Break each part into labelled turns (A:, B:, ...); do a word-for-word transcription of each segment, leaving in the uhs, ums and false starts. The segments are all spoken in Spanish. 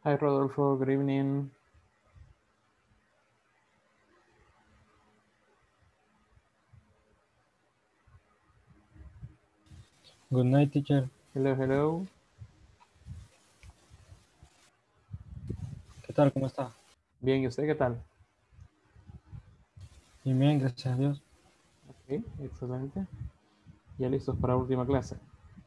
A: Hi, Rodolfo. Good evening.
B: Good night, teacher.
A: Hello, hello.
B: ¿Qué tal? ¿Cómo está?
A: Bien, ¿y usted qué tal?
B: Bien, bien, gracias a Dios.
A: Ok, excelente. Ya listos para la última clase.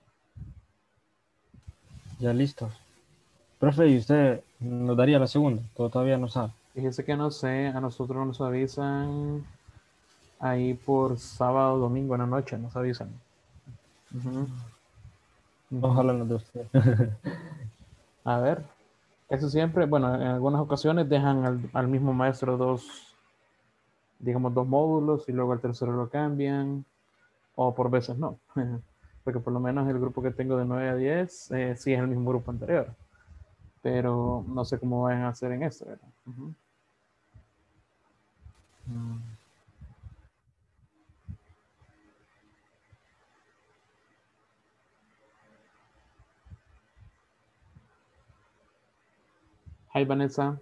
B: Ya listos. Profe, ¿y usted nos daría la segunda? Todo todavía no sabe.
A: Fíjese que no sé, a nosotros nos avisan ahí por sábado, domingo en la noche, nos avisan. Ujú, ujú.
B: Ojalá nos dé usted.
A: A ver, eso siempre, bueno, en algunas ocasiones dejan al, al mismo maestro dos, digamos, dos módulos y luego al tercero lo cambian, o por veces no. Porque por lo menos el grupo que tengo de nueve a diez eh, sí es el mismo grupo anterior, pero no sé cómo van a hacer en esto, ¿verdad? Ujú.
B: Mm.
A: Hi, Vanessa.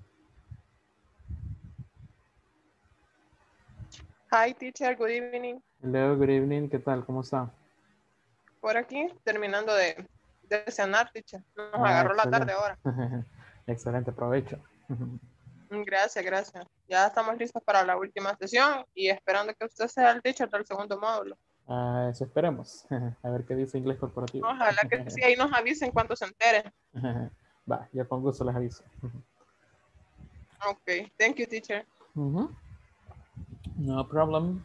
C: Hi, teacher. Good evening.
A: Hello, good evening. ¿Qué tal? ¿Cómo está?
C: Por aquí, terminando de, de cenar, teacher. Nos
A: Ah,
C: agarró la tarde
A: excelente.
C: ahora.
A: Excelente provecho.
C: Mm, Gracias, gracias. Ya estamos listos para la última sesión y esperando que usted sea el teacher del segundo módulo.
A: Ah, eso esperemos. A ver qué dice inglés corporativo.
C: Ojalá que sí, ahí nos avisen cuando se enteren.
A: Va, yo con gusto les aviso.
C: Ok, thank you, teacher.
A: Ujú. No problem.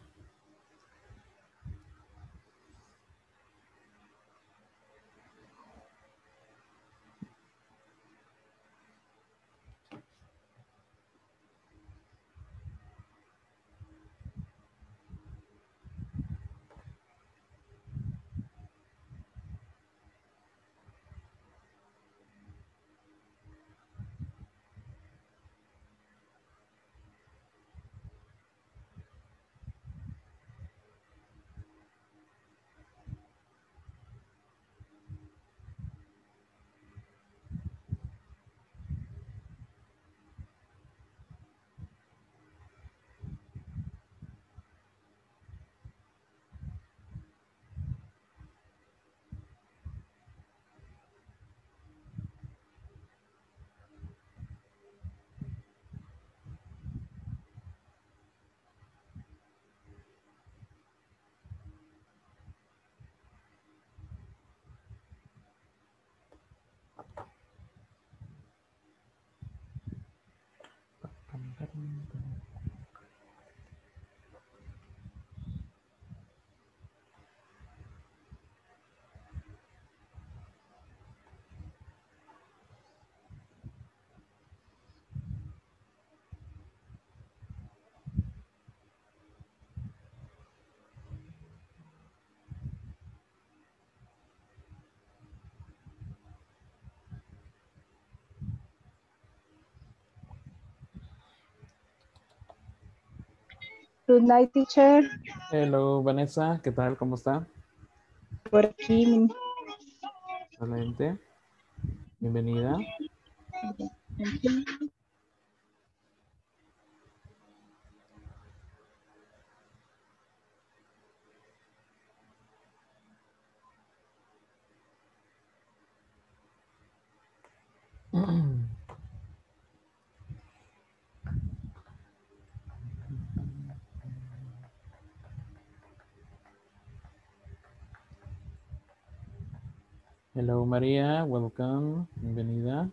D: Good night, teacher.
A: Hello, Vanessa. ¿Qué tal? ¿Cómo está?
D: Por aquí.
A: Excelente. Bienvenida. Hello, María. Welcome. Bienvenida.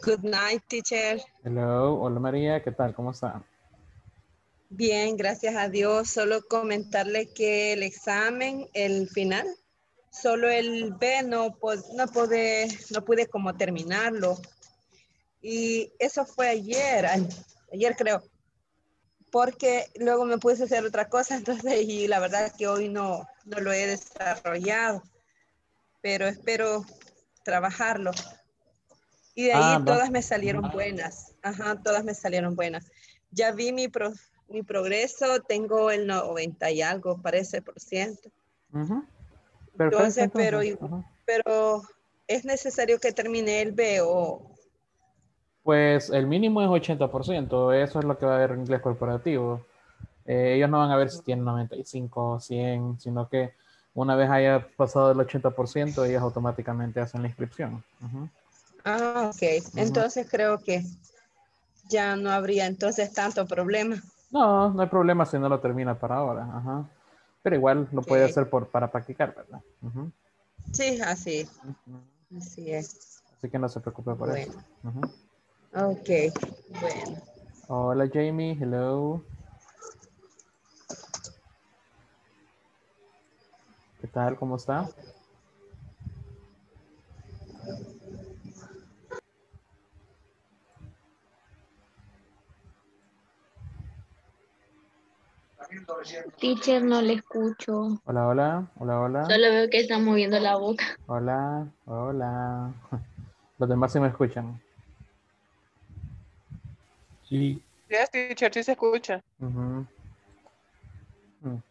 E: Good night, teacher.
A: Hello, hola María, ¿qué tal? ¿Cómo está?
E: Bien, gracias a Dios. Solo comentarle que el examen, el final, solo el B no, pu- no pude, no pude como terminarlo. Y eso fue ayer, a- ayer creo, porque luego me puse a hacer otra cosa, entonces, y la verdad que hoy no, no lo he desarrollado, pero espero trabajarlo. Y de
A: Ah,
E: ahí
A: va.
E: todas me salieron buenas. Ajá, todas me salieron buenas. Ya vi mi, pro- mi progreso, tengo el noventa y algo, parece, por ciento.
A: Ujú. Perfecto,
E: Entonces, pero,
A: entonces.
E: igu-
A: Ajá.
E: pero es necesario que termine el B o...
A: Pues el mínimo es ochenta por ciento, eso es lo que va a haber en inglés corporativo. Eh, ellos no van a ver si tienen noventa y cinco o cien, sino que una vez haya pasado el ochenta por ciento, ellos automáticamente hacen la inscripción. Ujú,
E: Ah, ok.
A: ujú.
E: Entonces creo que ya no habría entonces tanto problema.
A: No, no hay problema si no lo termina para ahora. Ajá. Pero igual lo puede
E: Ok.
A: hacer por, para practicar, ¿verdad? Ujú,
E: Sí, así,
A: ujú.
E: así es.
A: Así que no se preocupe por eso.
E: Bueno,
A: Ujú.
E: ok, bueno.
A: Hola Jamie, hello. ¿Qué tal? ¿Cómo está?
F: Teacher, no le escucho.
A: Hola, hola, hola, hola,
F: Solo veo que está moviendo la boca.
A: hola, hola. Los demás sí me escuchan.
B: Sí,
C: Yes, teacher, sí se escucha.
A: Ujú. Mm.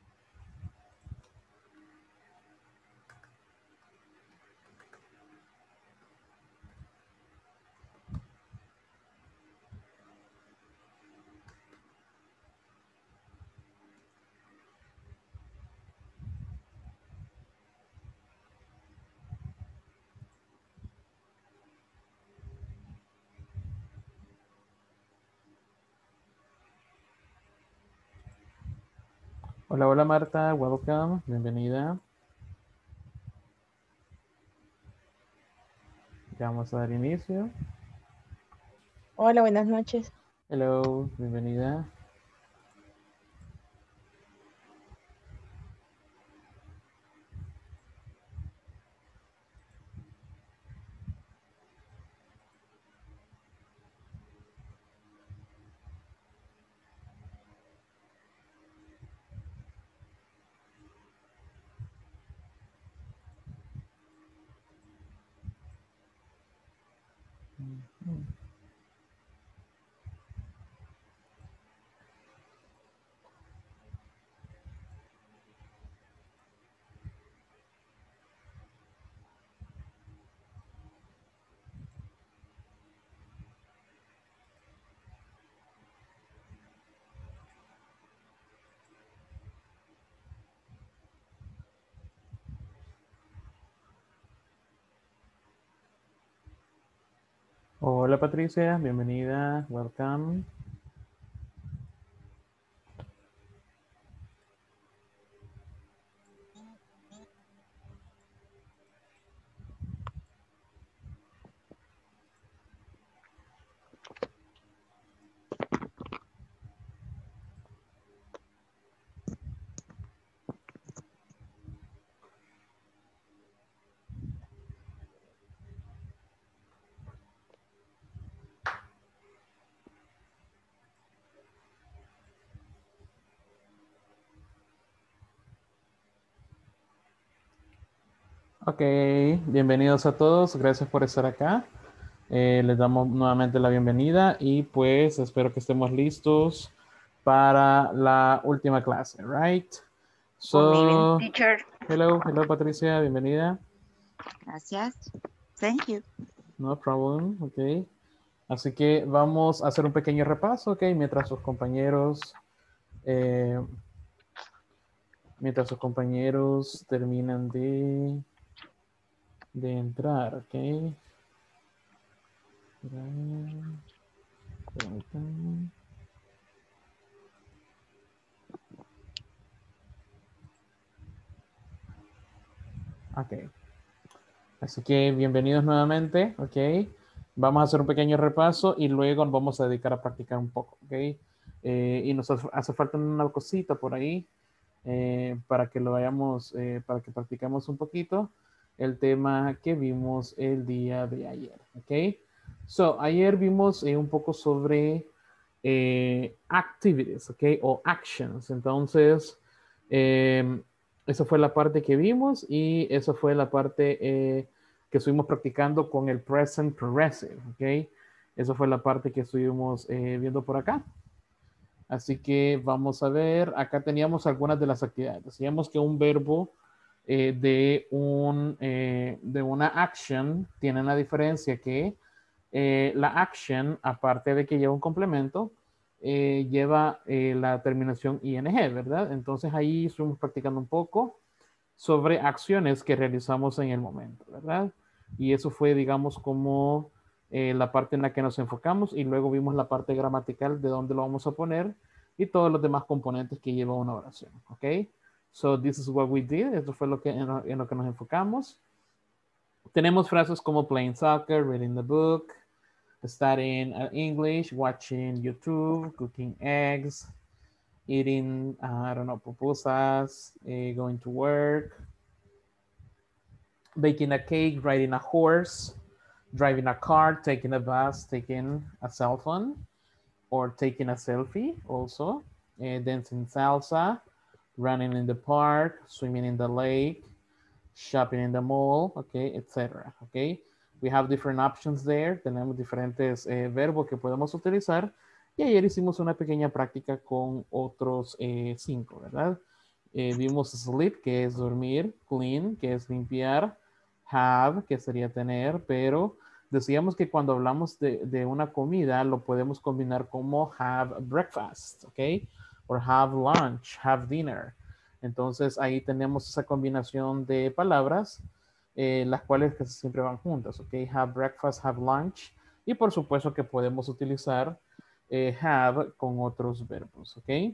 A: Hola, hola Marta, welcome, bienvenida. Ya vamos a dar inicio.
D: Hola, buenas noches.
A: Hello, bienvenida. Hola Patricia, bienvenida, welcome. Ok, bienvenidos a todos, gracias por estar acá. Eh, les damos nuevamente la bienvenida y pues espero que estemos listos para la última clase, right?
G: Good evening,
A: So,
G: teacher.
A: hello, hello Patricia, bienvenida.
G: Gracias. Thank you.
A: No problem, ok. Así que vamos a hacer un pequeño repaso, ok, mientras sus compañeros, eh, mientras sus compañeros terminan de, de entrar, ok. Permítanme. Ok. Así que bienvenidos nuevamente, ok. Vamos a hacer un pequeño repaso y luego nos vamos a dedicar a practicar un poco, ¿ok? Eh, y nos hace, hace falta una cosita por ahí eh, para que lo vayamos, eh, para que practiquemos un poquito el tema que vimos el día de ayer, ¿ok? So, ayer vimos eh, un poco sobre eh, activities, ¿ok? O actions. Entonces, eh, esa fue la parte que vimos y esa fue la parte eh, que estuvimos practicando con el present progressive, ¿ok? Esa fue la parte que estuvimos eh, viendo por acá. Así que vamos a ver, acá teníamos algunas de las actividades. Decíamos que un verbo eh, de, un, eh, de una action tiene una diferencia que eh, la action, aparte de que lleva un complemento, eh, lleva eh, la terminación ing, ¿verdad? Entonces ahí estuvimos practicando un poco sobre acciones que realizamos en el momento, ¿verdad? Y eso fue, digamos, como eh, la parte en la que nos enfocamos y luego vimos la parte gramatical de dónde lo vamos a poner y todos los demás componentes que lleva una oración, ¿ok? So this is what we did. Esto fue lo que, en, lo, en lo que nos enfocamos. Tenemos frases como playing soccer, reading the book, studying English, watching YouTube, cooking eggs, eating, uh, I don't know, pupusas, uh, going to work, baking a cake, riding a horse, driving a car, taking a bus, taking a cell phone, or taking a selfie also, uh, dancing salsa, running in the park, swimming in the lake, shopping in the mall, okay, et cetera. Okay, we have different options there. Tenemos diferentes eh, verbos que podemos utilizar. Y ayer hicimos una pequeña práctica con otros eh, cinco, ¿verdad? Eh, vimos sleep, que es dormir, clean, que es limpiar, have, que sería tener, pero decíamos que cuando hablamos de, de una comida lo podemos combinar como have breakfast, ¿ok? Or have lunch, have dinner. Entonces ahí tenemos esa combinación de palabras, eh, las cuales casi siempre van juntas, ¿ok? Have breakfast, have lunch. Y por supuesto que podemos utilizar eh, have con otros verbos, ¿ok?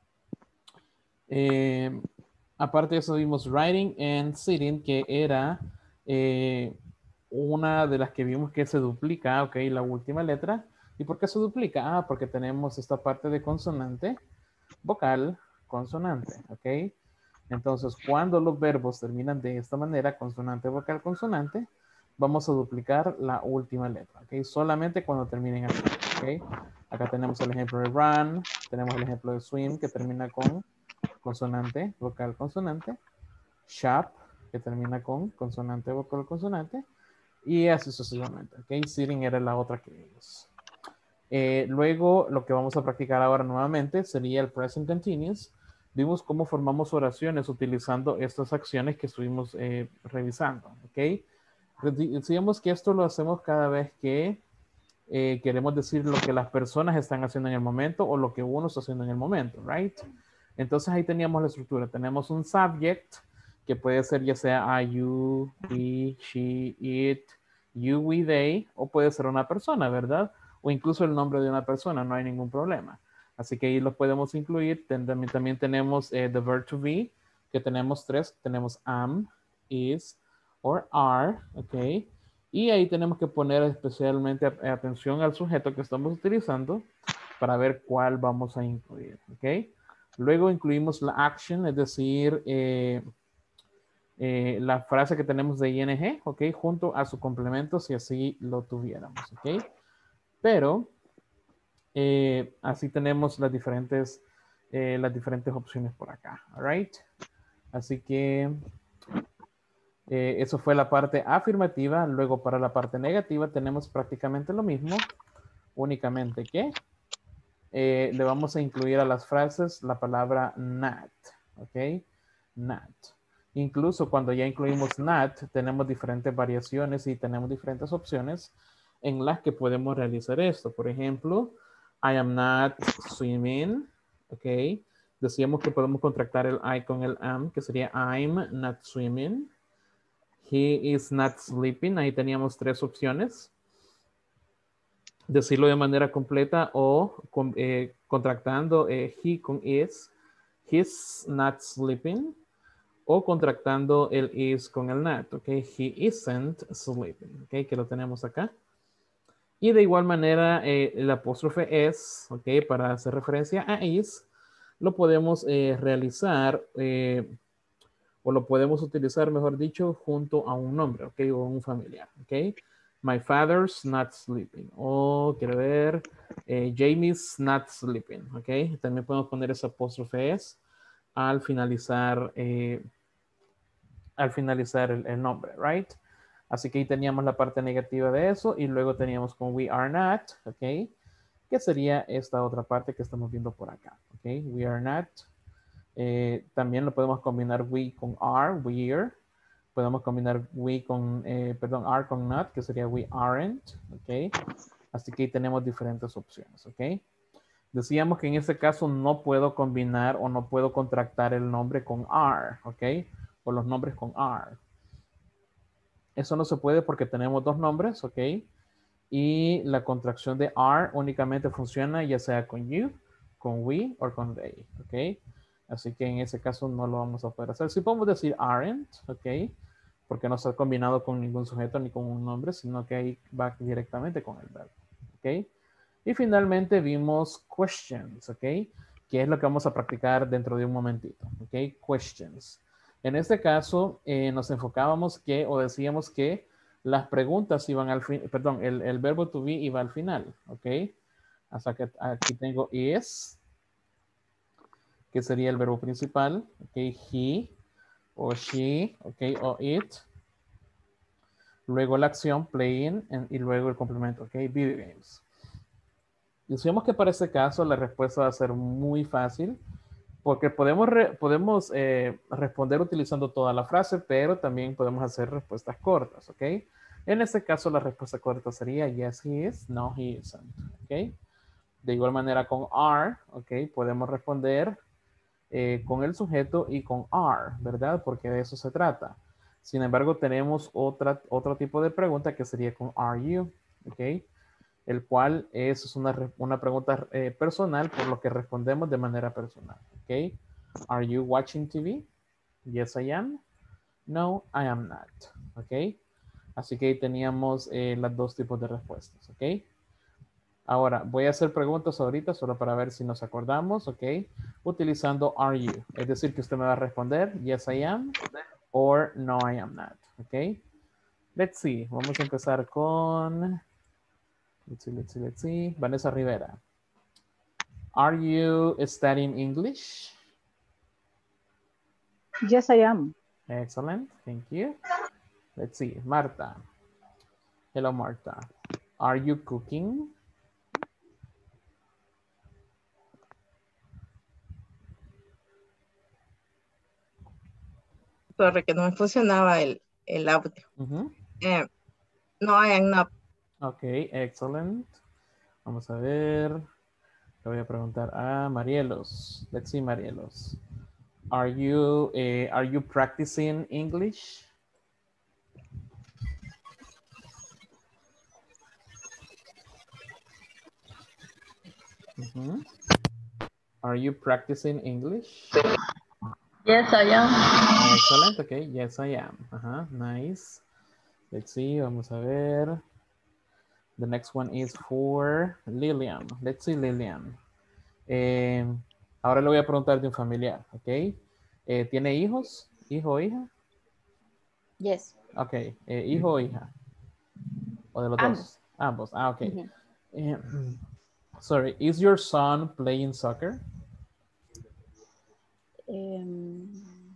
A: Eh, aparte de eso vimos writing and sitting, que era eh, una de las que vimos que se duplica, ¿ok? La última letra. ¿Y por qué se duplica? Ah, porque tenemos esta parte de consonante, vocal, consonante, ¿ok? Entonces, cuando los verbos terminan de esta manera, consonante, vocal, consonante, vamos a duplicar la última letra, ¿ok? Solamente cuando terminen así, ¿ok? Acá tenemos el ejemplo de run, tenemos el ejemplo de swim, que termina con consonante, vocal, consonante, shop, que termina con consonante, vocal, consonante, y así sucesivamente, ¿ok? Sitting era la otra que vimos. Eh, luego, lo que vamos a practicar ahora nuevamente sería el present continuous. Vimos cómo formamos oraciones utilizando estas acciones que estuvimos eh, revisando, ¿ok? Decíamos que esto lo hacemos cada vez que eh, queremos decir lo que las personas están haciendo en el momento o lo que uno está haciendo en el momento, right? Entonces ahí teníamos la estructura. Tenemos un subject que puede ser ya sea I, you, we, she, it, you, we, they, o puede ser una persona, ¿verdad? O incluso el nombre de una persona, no hay ningún problema. Así que ahí lo podemos incluir. También, también tenemos eh, the verb to be, que tenemos tres. Tenemos am, is, or are, ¿ok? Y ahí tenemos que poner especialmente atención al sujeto que estamos utilizando para ver cuál vamos a incluir, ¿ok? Luego incluimos la action, es decir, eh, eh, la frase que tenemos de ing, ¿ok? Junto a su complemento si así lo tuviéramos, ¿ok? Pero eh, así tenemos las diferentes, eh, las diferentes opciones por acá, all right? Así que eh, eso fue la parte afirmativa. Luego para la parte negativa tenemos prácticamente lo mismo, únicamente que eh, le vamos a incluir a las frases la palabra not, ¿ok? Not. Incluso cuando ya incluimos not, tenemos diferentes variaciones y tenemos diferentes opciones en las que podemos realizar esto. Por ejemplo, I am not swimming, ¿ok? Decíamos que podemos contractar el I con el am, que sería I'm not swimming. He is not sleeping. Ahí teníamos tres opciones. Decirlo de manera completa o con, eh, contractando eh, he con is. He's not sleeping. O contractando el is con el not. Ok. He isn't sleeping. Ok. Que lo tenemos acá. Y de igual manera, eh, el apóstrofe es, ok, para hacer referencia a is, lo podemos eh, realizar eh, o lo podemos utilizar, mejor dicho, junto a un nombre, ok, o un familiar, ok. My father's not sleeping. O quiero ver, eh, Jamie's not sleeping, ok. También podemos poner ese apóstrofe es al finalizar, eh, al finalizar el, el nombre, right? Así que ahí teníamos la parte negativa de eso y luego teníamos con we are not, ok, que sería esta otra parte que estamos viendo por acá, ok, we are not. Eh, también lo podemos combinar we con are, we're. Podemos combinar we con, eh, perdón, are con not, que sería we aren't, ok. Así que ahí tenemos diferentes opciones, ok. Decíamos que en este caso no puedo combinar o no puedo contractar el nombre con are, ok, o los nombres con are. Eso no se puede porque tenemos dos nombres, ok. Y la contracción de are únicamente funciona ya sea con you, con we o con they, ok. Así que en ese caso no lo vamos a poder hacer. Sí podemos decir aren't, ok, porque no está combinado con ningún sujeto ni con un nombre, sino que ahí va directamente con el verbo, ok. Y finalmente vimos questions, ok, que es lo que vamos a practicar dentro de un momentito, ok, questions. En este caso eh, nos enfocábamos que, o decíamos que las preguntas iban al fin, perdón, el, el verbo to be iba al final, ok. Hasta que aquí tengo is, que sería el verbo principal, ok, he o she, ok, o it. Luego la acción, playing, and, y luego el complemento, ok, video games. Decíamos que para este caso la respuesta va a ser muy fácil, porque podemos, re, podemos eh, responder utilizando toda la frase, pero también podemos hacer respuestas cortas, ok. En este caso la respuesta corta sería yes he is, no he isn't, ok. De igual manera con are, ok, podemos responder eh, con el sujeto y con are, ¿verdad? Porque de eso se trata. Sin embargo, tenemos otra, otro tipo de pregunta que sería con are you, ¿ok? El cual es una, una pregunta eh, personal por lo que respondemos de manera personal, ¿ok? Are you watching T V? Yes, I am. No, I am not, ¿ok? Así que ahí teníamos eh, los dos tipos de respuestas, ¿ok? Ahora, voy a hacer preguntas ahorita solo para ver si nos acordamos, ¿ok? Utilizando are you. Es decir, que usted me va a responder yes, I am, or no, I am not, ¿ok? Let's see. Vamos a empezar con... Let's see, let's see, let's see. Vanessa Rivera. Are you studying English?
H: Yes, I am.
A: Excellent. Thank you. Let's see. Marta. Hello, Marta. Are you cooking?
I: Sorry, que no me funcionaba el, el audio.
A: Uh-huh.
I: eh, no, I am not.
A: Ok, excellent. Vamos a ver. Le voy a preguntar a Marielos. Let's see, Marielos. Are you, uh, are you practicing English? Uh-huh. Are you practicing English?
F: Yes, I am.
A: Excellent, okay, yes, I am. Uh-huh. Nice. Let's see, vamos a ver. The next one is for Lillian. Let's see, Lillian. Eh, ahora le voy a preguntar de un familiar, ¿ok? Eh, ¿Tiene hijos? ¿Hijo o hija?
D: Yes.
A: Ok, eh, ¿hijo o hija? ¿O de los
D: Ambos.
A: dos? Ambos, ah, ok.
D: Uh-huh.
A: eh, sorry, is your son playing soccer?
D: Um,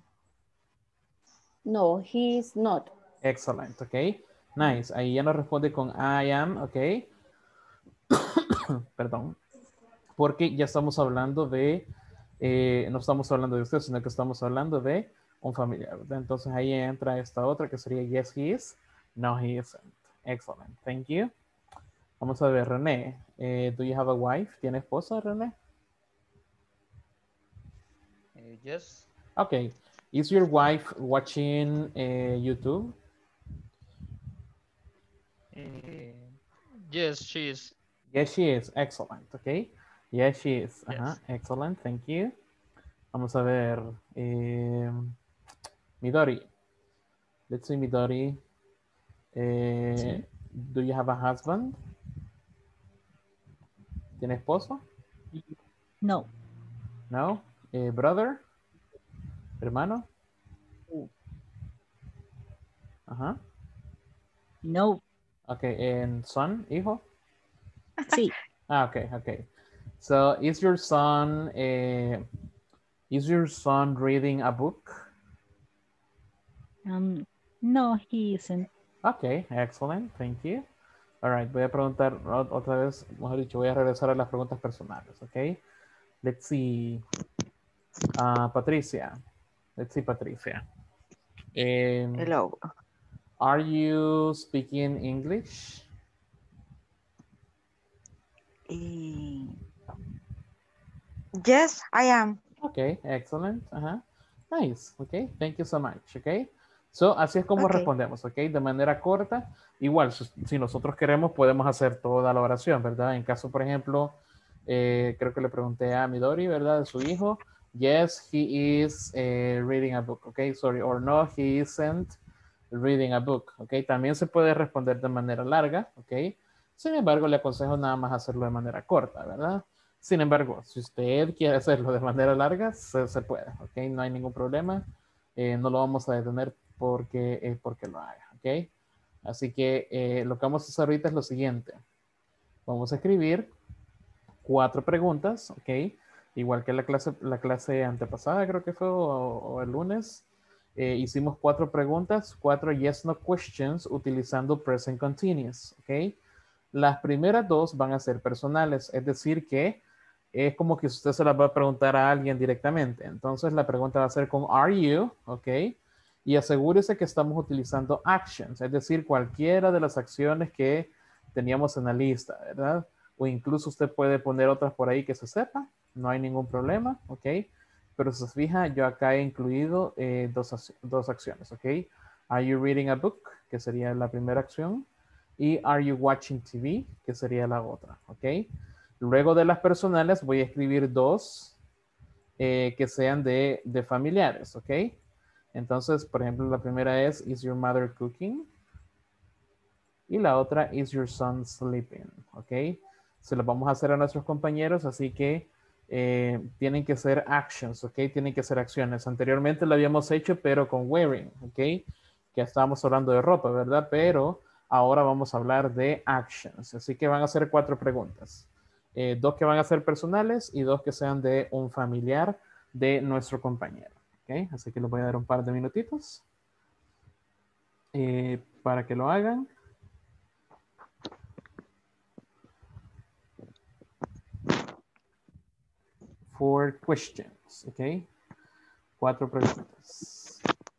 D: no, he's not.
A: Excellent, ok. Nice, ahí ya nos responde con I am, ok. Perdón. Porque ya estamos hablando de, eh, no estamos hablando de usted, sino que estamos hablando de un familiar, ¿verdad? Entonces ahí entra esta otra que sería yes, he is, no, he isn't. Excellent, thank you. Vamos a ver, René, eh, do you have a wife? ¿Tiene esposa, René?
J: Uh, yes.
A: Okay, is your wife watching uh, YouTube?
J: Uh, yes, she is.
A: Yes, she is. Excellent, okay. Yes, she is.
J: Yes.
A: Uh-huh. Excellent, thank you. Vamos a ver, eh, Midori. Let's see, Midori. Eh,
B: Sí.
A: Do you have a husband? ¿Tiene esposo?
F: No.
A: No. Eh, brother? ¿Hermano? Ajá.
F: No.
A: Ok, and son, hijo?
F: Sí.
A: Ah, okay, okay. So is your son uh, is your son reading a book?
F: Um, no, he isn't.
A: Okay, excellent, thank you. All right, voy a preguntar otra vez, mejor dicho, voy a regresar a las preguntas personales, okay? Let's see. Uh, Patricia. Let's see, Patricia. Um,
G: Hello.
A: Are you speaking English?
G: Eh, Yes, I am.
A: Okay, excellent. Uh-huh. Nice. Okay, thank you so much. Okay. So, así es como
G: Okay.
A: respondemos, ¿ok? De manera corta. Igual, si, si nosotros queremos, podemos hacer toda la oración, ¿verdad? En caso, por ejemplo, eh, creo que le pregunté a Midori, ¿verdad? De su hijo. Yes, he is eh, reading a book, ¿ok? Sorry, or no, he isn't reading a book, ¿ok? También se puede responder de manera larga, ¿ok? Sin embargo, le aconsejo nada más hacerlo de manera corta, ¿verdad? Sin embargo, si usted quiere hacerlo de manera larga, se, se puede, ¿ok? No hay ningún problema. Eh, no lo vamos a detener porque, eh, porque lo haga, ¿ok? Así que eh, lo que vamos a hacer ahorita es lo siguiente. Vamos a escribir cuatro preguntas, ¿ok? Igual que la clase, la clase antepasada, creo que fue, o, o el lunes. Eh, hicimos cuatro preguntas, cuatro yes, no questions utilizando present continuous, ¿ok? Las primeras dos van a ser personales, es decir que es como que usted se las va a preguntar a alguien directamente. Entonces la pregunta va a ser con are you, ¿ok? Y asegúrese que estamos utilizando actions, es decir, cualquiera de las acciones que teníamos en la lista, ¿verdad? O incluso usted puede poner otras por ahí que se sepa, no hay ningún problema, ¿ok? Pero si se fija, yo acá he incluido eh, dos, dos acciones, ¿ok? Are you reading a book? Que sería la primera acción. Y are you watching T V? Que sería la otra, ¿ok? Luego de las personales voy a escribir dos eh, que sean de, de familiares, ¿ok? Entonces, por ejemplo, la primera es, is your mother cooking? Y la otra, is your son sleeping? ¿Ok? Se lo vamos a hacer a nuestros compañeros, así que eh, tienen que ser actions, ¿ok? Tienen que ser acciones. Anteriormente lo habíamos hecho, pero con wearing, ¿ok? Que estábamos hablando de ropa, ¿verdad? Pero ahora vamos a hablar de actions. Así que van a ser cuatro preguntas. Eh, dos que van a ser personales y dos que sean de un familiar de nuestro compañero. ¿Ok? Así que les voy a dar un par de minutitos eh, para que lo hagan. Four questions. ¿Ok? Cuatro preguntas.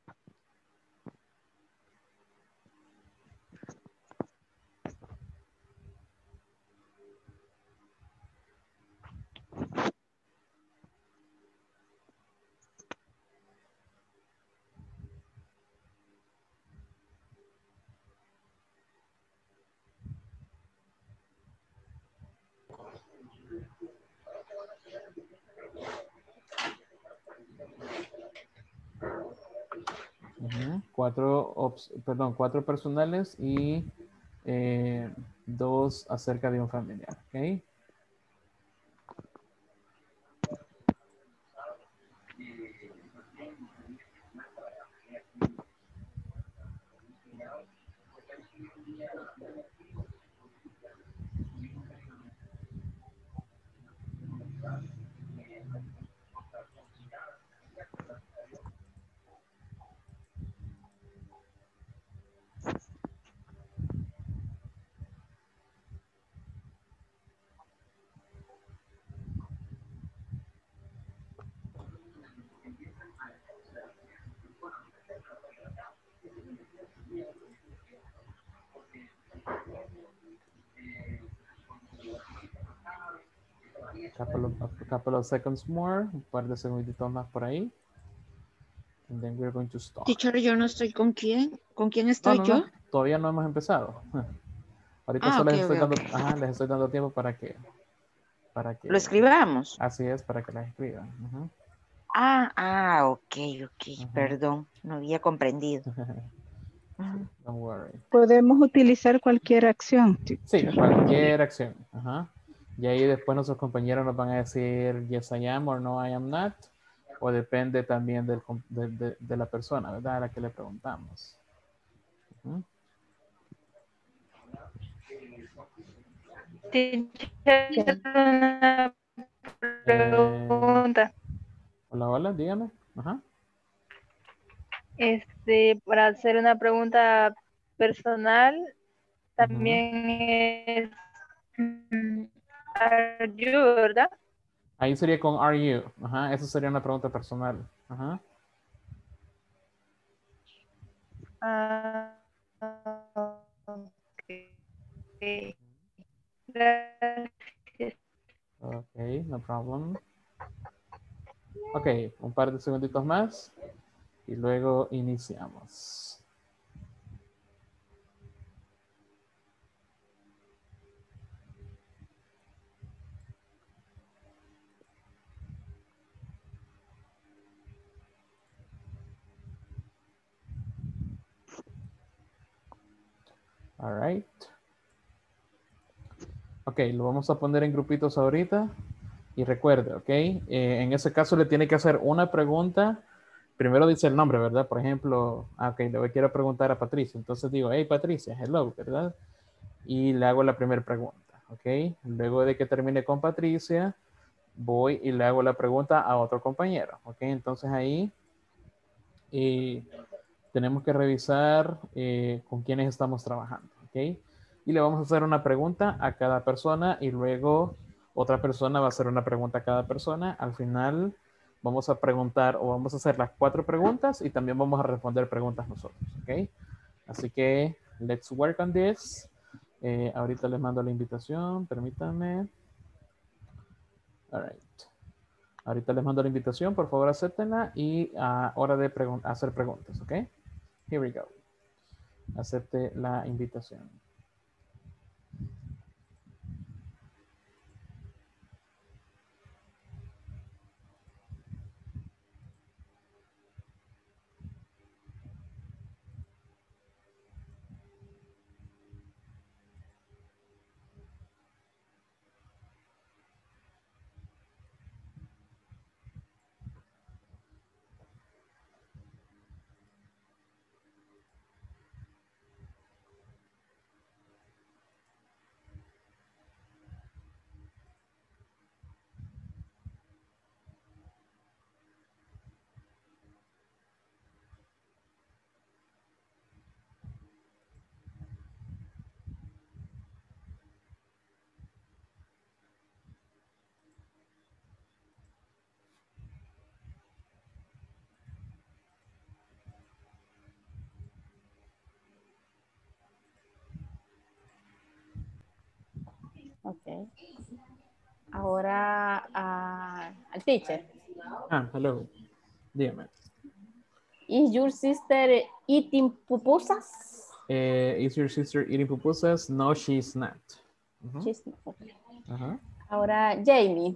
A: Uh-huh. Cuatro, perdón, cuatro personales y eh, dos acerca de un familiar, ¿ok? Couple of, a couple of seconds more, un par de segunditos más por ahí. And then we're going to start.
G: Teacher, yo no estoy con quién. ¿Con quién
A: No,
G: estoy
A: no,
G: yo?
A: no, todavía no hemos empezado. Ahorita
G: Ah,
A: solo
G: ok,
A: les estoy
G: ok,
A: dando,
G: ok.
A: ajá, les estoy dando tiempo para que, para que,
G: Lo escribamos.
A: así es, para que las escriban. Uh-huh.
G: Ah, ah, ok, ok,
A: Ujú.
G: perdón, no había comprendido.
A: Don't worry.
H: Podemos utilizar cualquier acción,
A: Sí,
H: teacher.
A: cualquier acción. Ajá. Y ahí después nuestros compañeros nos van a decir yes I am or no I am not. O depende también del, de, de, de la persona, ¿verdad? A la que le preguntamos. Uh-huh.
H: Teacher, una pregunta.
A: Eh, hola, hola, dígame. Ajá.
H: Este, para hacer una pregunta personal, también
A: Uh-huh.
H: es mm, are you, ¿verdad?
A: Ahí sería con are you. Ajá, eso sería una pregunta personal. Ajá.
H: Ah, ok. Gracias.
A: Ok, no problem. Ok, un par de segunditos más y luego iniciamos. All right. Ok, lo vamos a poner en grupitos ahorita. Y recuerde, ok, eh, en ese caso le tiene que hacer una pregunta. Primero dice el nombre, ¿verdad? Por ejemplo, ah, ok, le voy quiero preguntar a Patricia. Entonces digo, hey Patricia, hello, ¿verdad? Y le hago la primera pregunta, ok. Luego de que termine con Patricia, voy y le hago la pregunta a otro compañero, ok. Entonces ahí eh, tenemos que revisar eh, con quiénes estamos trabajando, ok. Y le vamos a hacer una pregunta a cada persona y luego otra persona va a hacer una pregunta a cada persona. Al final vamos a preguntar o vamos a hacer las cuatro preguntas y también vamos a responder preguntas nosotros, ¿ok? Así que let's work on this. Eh, ahorita les mando la invitación, permítanme. All right. Ahorita les mando la invitación, por favor acéptenla y a uh, hora de pregun hacer preguntas, ¿ok? Here we go. Acepte la invitación.
D: Ok. Ahora uh, al teacher.
A: Ah, hello. Dígame.
D: Is your sister eating pupusas?
A: Uh, is your sister eating pupusas? No, she's not. Uh-huh.
D: She's not. Okay.
A: Uh-huh.
D: Ahora Jamie.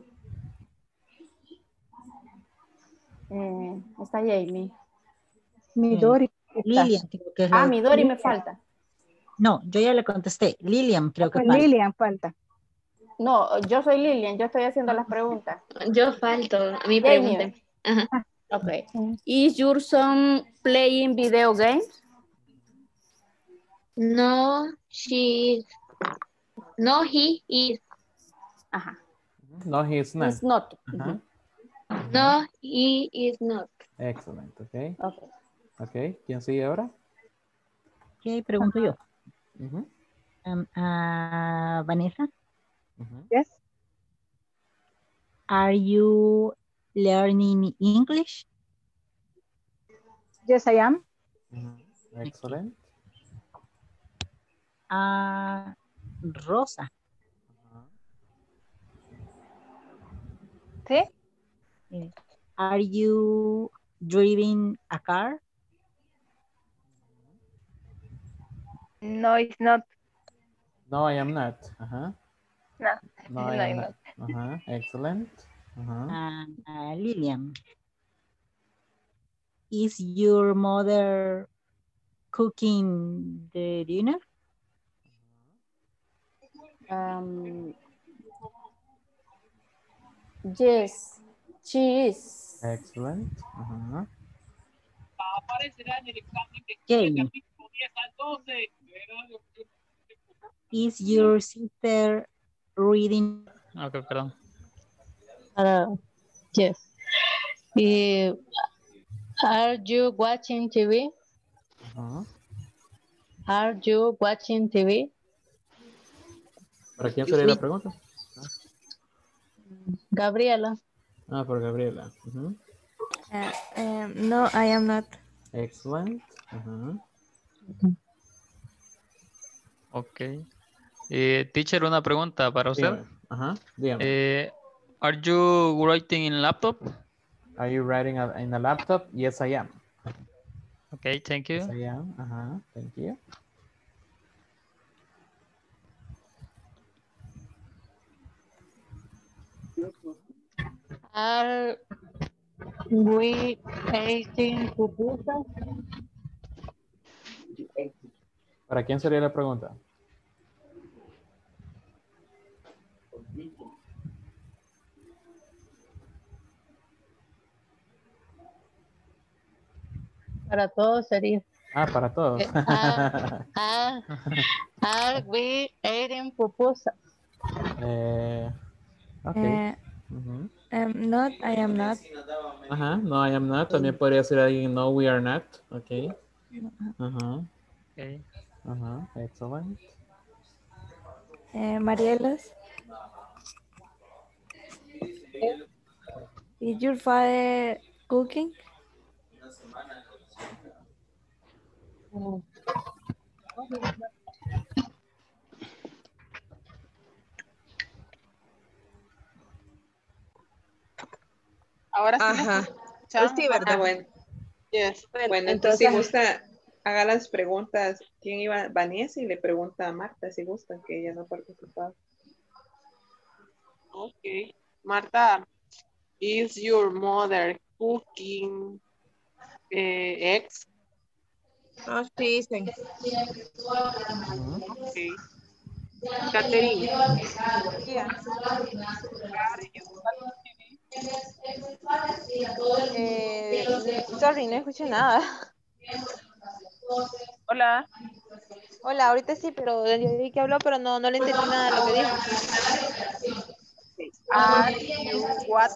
D: Eh, está Jamie.
F: Midori. Lilian, creo que es la
D: Ah,
F: otra.
D: Midori me falta.
F: No, yo ya le contesté. Lilian, creo que
K: Pues
F: falta.
K: Lilian falta.
D: No, yo soy Lilian, yo estoy haciendo las preguntas.
L: Yo falto, a mí
D: Jamie.
L: pregunten. Ajá.
D: Okay. Is your son playing video games?
L: No, she, no, he is.
D: Ajá.
A: No, he is not.
D: He's not.
A: Uh-huh.
L: No, he is not.
A: Excellent, okay.
D: Okay.
A: Okay, ¿quién sigue ahora?
F: ¿Qué pregunto yo?
A: Uh-huh.
F: Um, uh, Vanessa.
A: Uh-huh.
K: Yes.
F: Are you learning English?
K: Yes, I am.
A: Uh-huh. Excellent.
F: Uh, Rosa.
K: ¿Sí?
F: Are you driving a car?
H: No, it's not.
A: No, I am not. Uh-huh.
H: No,
A: No, I
H: no,
A: am
H: I'm
A: not. Uh-huh. Excellent. Uh-huh.
F: Uh, uh, Lilian. Is your mother cooking the dinner?
D: Um, Yes, she is.
A: Excellent. Uh-huh.
F: Jamie, is your sister reading?
J: Okay, perdón.
K: Uh, yes. Eh, are you watching T V?
A: Uh-huh.
K: Are you watching T V?
A: ¿Para quién sería la pregunta?
K: Gabriela.
A: Ah, por Gabriela. Uh-huh.
M: Uh, um, no, I am not.
A: Excellent. Uh-huh.
J: Ok. Eh, teacher, una pregunta para usted.
A: Dígame. Ajá, dígame.
J: Eh, are you writing in laptop?
A: Are you writing a- in a laptop? Yes, I am.
J: Okay, thank you.
A: Yes, I am. Uh-huh. Thank you.
K: Are we eating pupusas?
A: ¿Para quién sería la pregunta?
K: Para todos sería.
A: Ah, para todos.
K: Eh, are, are, are we eating pupusas?
A: eh, ok.
M: Uh,
A: Ujú.
M: um, not, I am not.
A: Ajá, no, I am not. También podría ser alguien, no, we are not. Ok. Ajá.
J: Okay.
A: Ajá, excellent.
M: Uh, Marielos, is your father cooking?
C: Ahora sí.
E: Ajá.
C: me escuchan.
E: Sí, ¿verdad?
C: Ah,
E: Bueno.
C: Yes.
E: Bueno, entonces si gusta, haga las preguntas. ¿Quién iba? Vanessa, y le pregunta a Marta si gusta, que ella no ha participado.
C: Ok. Marta, is your mother cooking eh, eggs?
I: No, she isn't.
C: Okay. Catherine.
N: Yeah. Eh, n- sorry, no escuché nada.
C: Hola.
N: Hola, ahorita sí, pero yo vi que habló, pero no, no le entendí nada de lo que dijo.
C: Are you what?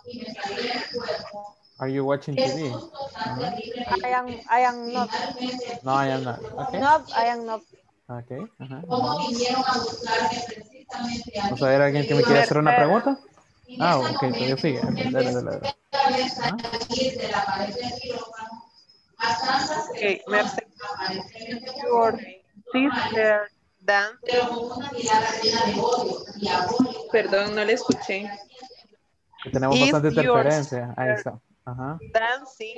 A: Are you watching T V? Ajá.
N: I am, I am not.
A: No, I am not. Okay.
N: No, I am not.
A: Ok. Ajá. ¿Vamos a ver alguien que me quiere hacer una pregunta? Ah, ok, todavía sigue. Ok, dale, dale, dale. Ajá.
C: Okay, Mercedes. Your sister dance.
E: Perdón, no le escuché.
A: Que tenemos
C: Is
A: bastante
C: your
A: interferencia. Ahí
C: sister
A: está. Ajá.
C: dancing?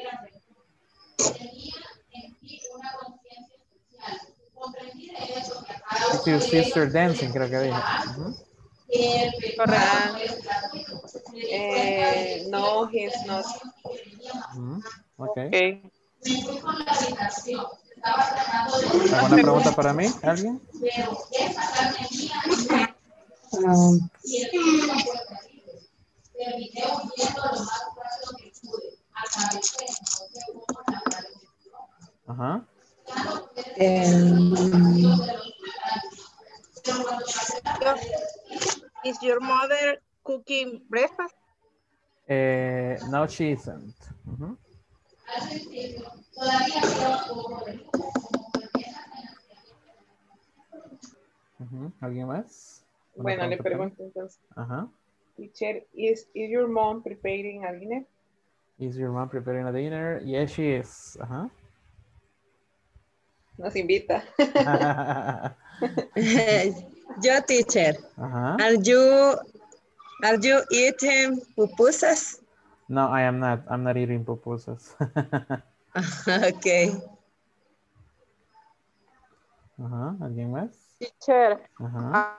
A: Is your sister dancing? Creo que dije. Ujú.
E: Ah, eh, no, he's not.
A: Ujú. Ok.
C: Okay.
A: ¿Alguna pregunta para mí? ¿Alguien?
K: Um,
A: Ajá.
I: Is your mother cooking breakfast?
A: Eh, no, she isn't. Ujú. Ujú. ¿Alguien más? Una
E: Bueno, le
A: pregunta para mí.
E: pregunto entonces.
A: Ajá.
E: Teacher, is, is your mom preparing a dinner?
A: Is your mom preparing a dinner? Yes, she is. Ajá.
E: Nos invita. Yo, teacher.
A: Ajá.
E: Are you, are you eating pupusas?
A: No, I am not. I'm not eating pupusas.
E: Okay.
A: Ajá. ¿Alguien más?
C: Teacher.
A: Ajá.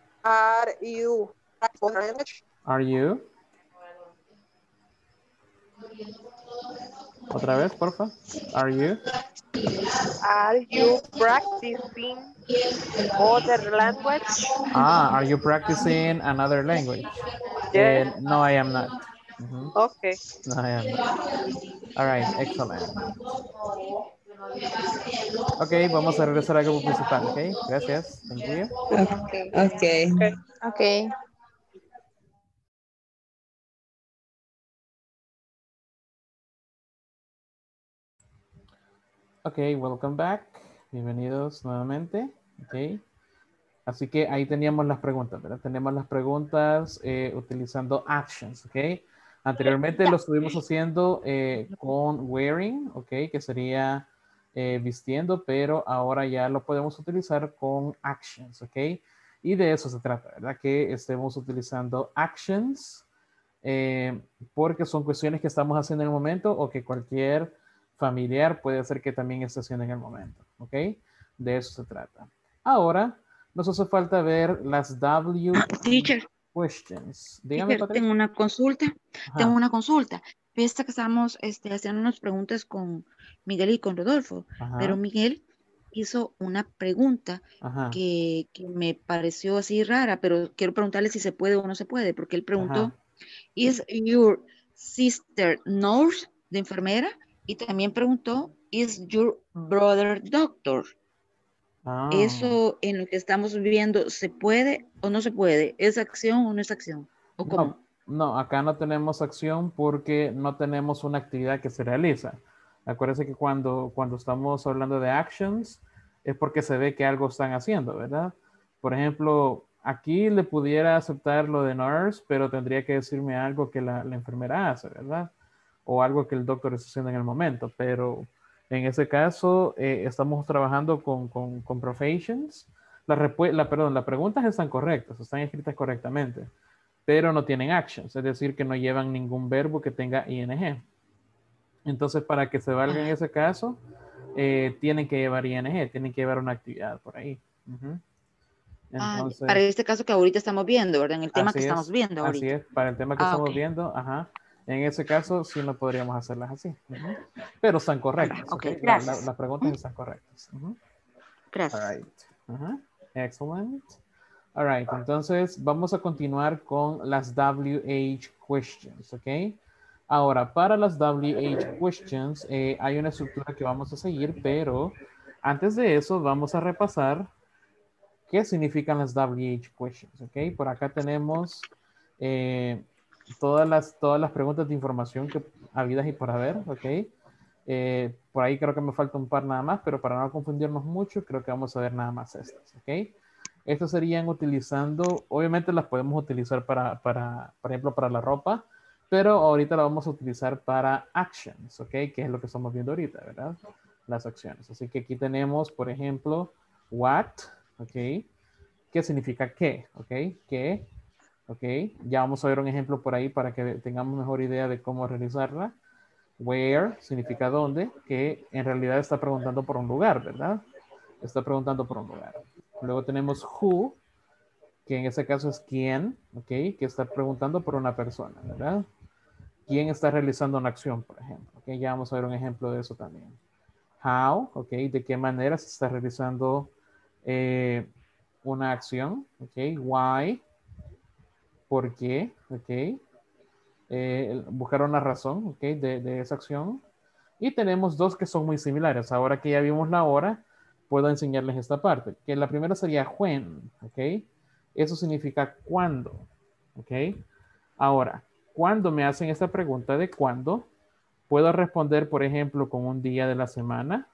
C: Are you?
A: Are you? Otra vez, porfa. Are you?
N: Are you practicing other language?
A: Ah, are you practicing another language?
N: Yes.
A: Eh, no, I am not. Mhm.
N: Okay.
A: No, I am not. All right, excellent. Ok, vamos a regresar al grupo principal, ok? Gracias. Thank you.
E: Okay. Okay.
N: Okay. Okay.
A: Ok, welcome back. Bienvenidos nuevamente. Ok. Así que ahí teníamos las preguntas, ¿verdad? Tenemos las preguntas eh, utilizando actions, ¿ok? Anteriormente lo estuvimos haciendo eh, con wearing, ¿ok? Que sería eh, vistiendo, pero ahora ya lo podemos utilizar con actions, ¿ok? Y de eso se trata, ¿verdad? Que estemos utilizando actions eh, porque son cuestiones que estamos haciendo en el momento o que cualquier familiar puede hacer que también esté haciendo en el momento, ¿ok? De eso se trata. Ahora nos hace falta ver las W
G: Teacher,
A: questions. Dígame,
G: teacher,
A: Patricia.
G: tengo una consulta.
A: Ajá.
G: Tengo una consulta. Esta que estamos este, haciendo unas preguntas con Miguel y con Rodolfo,
A: Ajá.
G: pero Miguel hizo una pregunta
A: Ajá.
G: que, que me pareció así rara, pero quiero preguntarle si se puede o no se puede, porque él preguntó,
A: Ajá.
G: ¿is your sister nurse, de enfermera? Y también preguntó, ¿is your brother doctor?
A: Ah.
G: Eso en lo que estamos viendo, ¿se puede o no se puede? ¿Es acción o no es acción? ¿O cómo?
A: No, no, acá no tenemos acción porque no tenemos una actividad que se realiza. Acuérdense que cuando, cuando estamos hablando de actions es porque se ve que algo están haciendo, ¿verdad? Por ejemplo, aquí le pudiera aceptar lo de nurse, pero tendría que decirme algo que la, la enfermera hace, ¿verdad? O algo que el doctor está haciendo en el momento. Pero en ese caso eh, estamos trabajando con, con, con professions. La, la, perdón, las preguntas están correctas, están escritas correctamente, pero no tienen actions, es decir, que no llevan ningún verbo que tenga ing. Entonces, para que se valga en ese caso, eh, tienen que llevar ing, tienen que llevar una actividad por ahí. Uh-huh.
G: Entonces, ah, para este caso que ahorita estamos viendo, ¿verdad? En el tema que
A: es,
G: estamos viendo ahorita.
A: Así es, para el tema que
G: ah,
A: estamos
G: okay.
A: viendo, ajá. En ese caso, sí no podríamos hacerlas así. Uh-huh. Pero están correctas.
G: Okay,
A: Okay.
G: gracias.
A: La, la, las preguntas uh-huh. están correctas. Uh-huh.
G: Gracias.
A: All right. Uh-huh. Excellent. All right, entonces vamos a continuar con las W H questions, ¿ok? Ahora, para las W H questions eh, hay una estructura que vamos a seguir, pero antes de eso vamos a repasar qué significan las W H questions, ¿ok? Por acá tenemos eh, todas, las, todas las preguntas de información que habidas y por haber, ¿ok? Eh, por ahí creo que me falta un par nada más, pero para no confundirnos mucho, creo que vamos a ver nada más estas, ¿ok? Estas serían utilizando, obviamente las podemos utilizar para, para, por ejemplo, para la ropa, pero ahorita la vamos a utilizar para actions, ¿ok? Que es lo que estamos viendo ahorita, ¿verdad? Las acciones. Así que aquí tenemos, por ejemplo, what, ¿ok? ¿Qué significa qué? ¿Ok? ¿Qué? ¿Ok? Ya vamos a ver un ejemplo por ahí para que tengamos mejor idea de cómo realizarla. Where significa dónde, que en realidad está preguntando por un lugar, ¿verdad? Está preguntando por un lugar. Luego tenemos who, que en ese caso es quién, ¿ok? Que está preguntando por una persona, ¿verdad? ¿Quién está realizando una acción, por ejemplo? ¿Ok? Ya vamos a ver un ejemplo de eso también. How, ¿ok? ¿De qué manera se está realizando eh, una acción? ¿Ok? Why, ¿por qué? ¿Ok? Eh, buscar una razón, ¿ok? De, de esa acción. Y tenemos dos que son muy similares. Ahora que ya vimos la hora, puedo enseñarles esta parte, que la primera sería when, ¿ok? Eso significa cuándo, ¿ok? Ahora, cuando me hacen esta pregunta de cuándo, puedo responder, por ejemplo, con un día de la semana,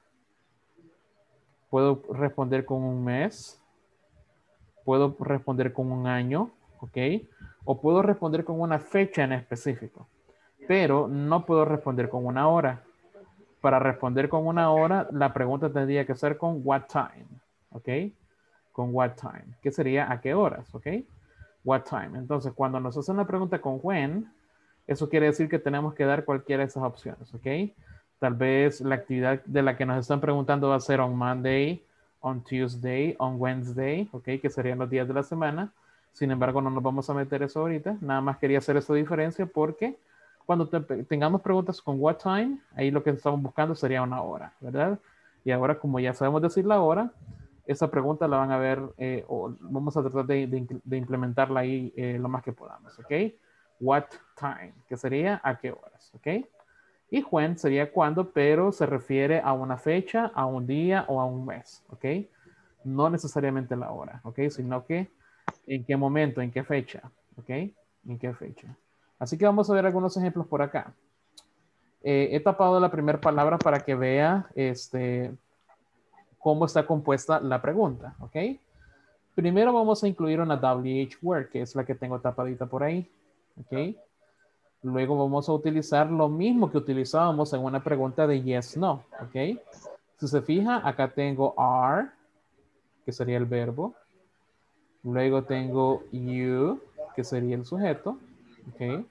A: puedo responder con un mes, puedo responder con un año, ¿ok? O puedo responder con una fecha en específico, pero no puedo responder con una hora. Para responder con una hora, la pregunta tendría que ser con what time, ¿ok? Con what time, que sería a qué horas, ¿ok? What time. Entonces, cuando nos hacen la pregunta con when, eso quiere decir que tenemos que dar cualquiera de esas opciones, ¿ok? Tal vez la actividad de la que nos están preguntando va a ser on Monday, on Tuesday, on Wednesday, ¿ok? Que serían los días de la semana. Sin embargo, no nos vamos a meter eso ahorita. Nada más quería hacer esa diferencia porque Cuando te, tengamos preguntas con what time, ahí lo que estamos buscando sería una hora, ¿verdad? Y ahora, como ya sabemos decir la hora, esa pregunta la van a ver, eh, o vamos a tratar de, de, de implementarla ahí eh, lo más que podamos, ¿ok? What time, que sería a qué horas, ¿ok? Y when sería cuándo, pero se refiere a una fecha, a un día o a un mes, ¿ok? No necesariamente la hora, ¿ok? Sino que en qué momento, en qué fecha, ¿ok? En qué fecha. Así que vamos a ver algunos ejemplos por acá. Eh, he tapado la primera palabra para que vea este, cómo está compuesta la pregunta, ¿ok? Primero vamos a incluir una W H word, que es la que tengo tapadita por ahí, ¿ok? Luego vamos a utilizar lo mismo que utilizábamos en una pregunta de yes, no, ¿ok? Si se fija, acá tengo are, que sería el verbo. Luego tengo you, que sería el sujeto, ¿ok?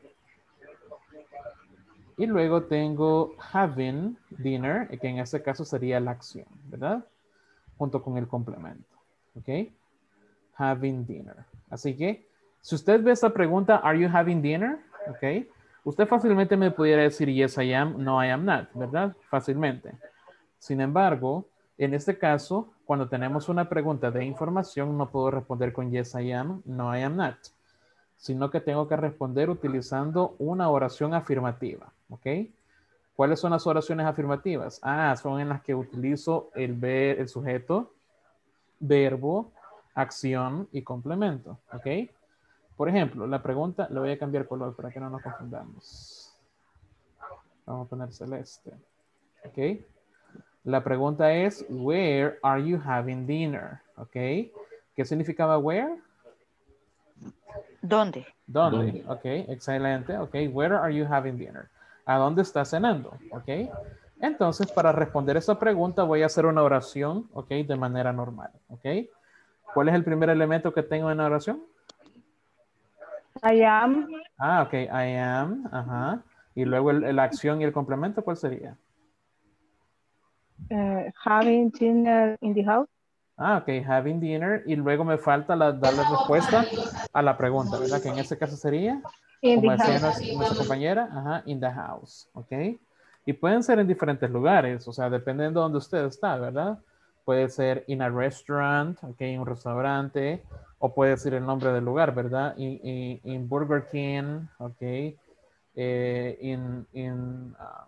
A: Y luego tengo having dinner, que en este caso sería la acción, ¿verdad? Junto con el complemento, ¿ok? Having dinner. Así que, si usted ve esta pregunta, are you having dinner? ¿Ok? Usted fácilmente me pudiera decir yes I am, no I am not, ¿verdad? Fácilmente. Sin embargo, en este caso, cuando tenemos una pregunta de información, no puedo responder con yes I am, no I am not, sino que tengo que responder utilizando una oración afirmativa, ¿ok? ¿Cuáles son las oraciones afirmativas? Ah, son en las que utilizo el, ver, el sujeto, verbo, acción y complemento, ¿ok? Por ejemplo, la pregunta, le voy a cambiar color para que no nos confundamos. Vamos a poner celeste, ¿ok? La pregunta es, where are you having dinner? ¿Ok? ¿Qué significaba where?
G: ¿Dónde?
A: ¿Dónde? Ok, excelente. Ok, where are you having dinner? ¿A dónde estás cenando? Ok. Entonces, para responder esa pregunta, voy a hacer una oración, ok, de manera normal. Ok. ¿Cuál es el primer elemento que tengo en la oración?
H: I am
A: Ah, ok, I am. Ajá. Y luego el- la acción y el complemento, ¿cuál sería?
H: uh, having dinner in the house.
A: Ah, ok, having dinner. Y luego me falta la, darle respuesta a la pregunta, ¿verdad? Que en este caso sería,
H: In
A: como
H: the
A: decía
H: house.
A: nuestra, nuestra compañera, ajá, in the house, ¿ok? Y pueden ser en diferentes lugares, o sea, dependiendo de donde usted está, ¿verdad? Puede ser in a restaurant, ¿ok? Un restaurante, o puede ser el nombre del lugar, ¿verdad? In, in- in Burger King, ¿ok? Eh, in, in, ah,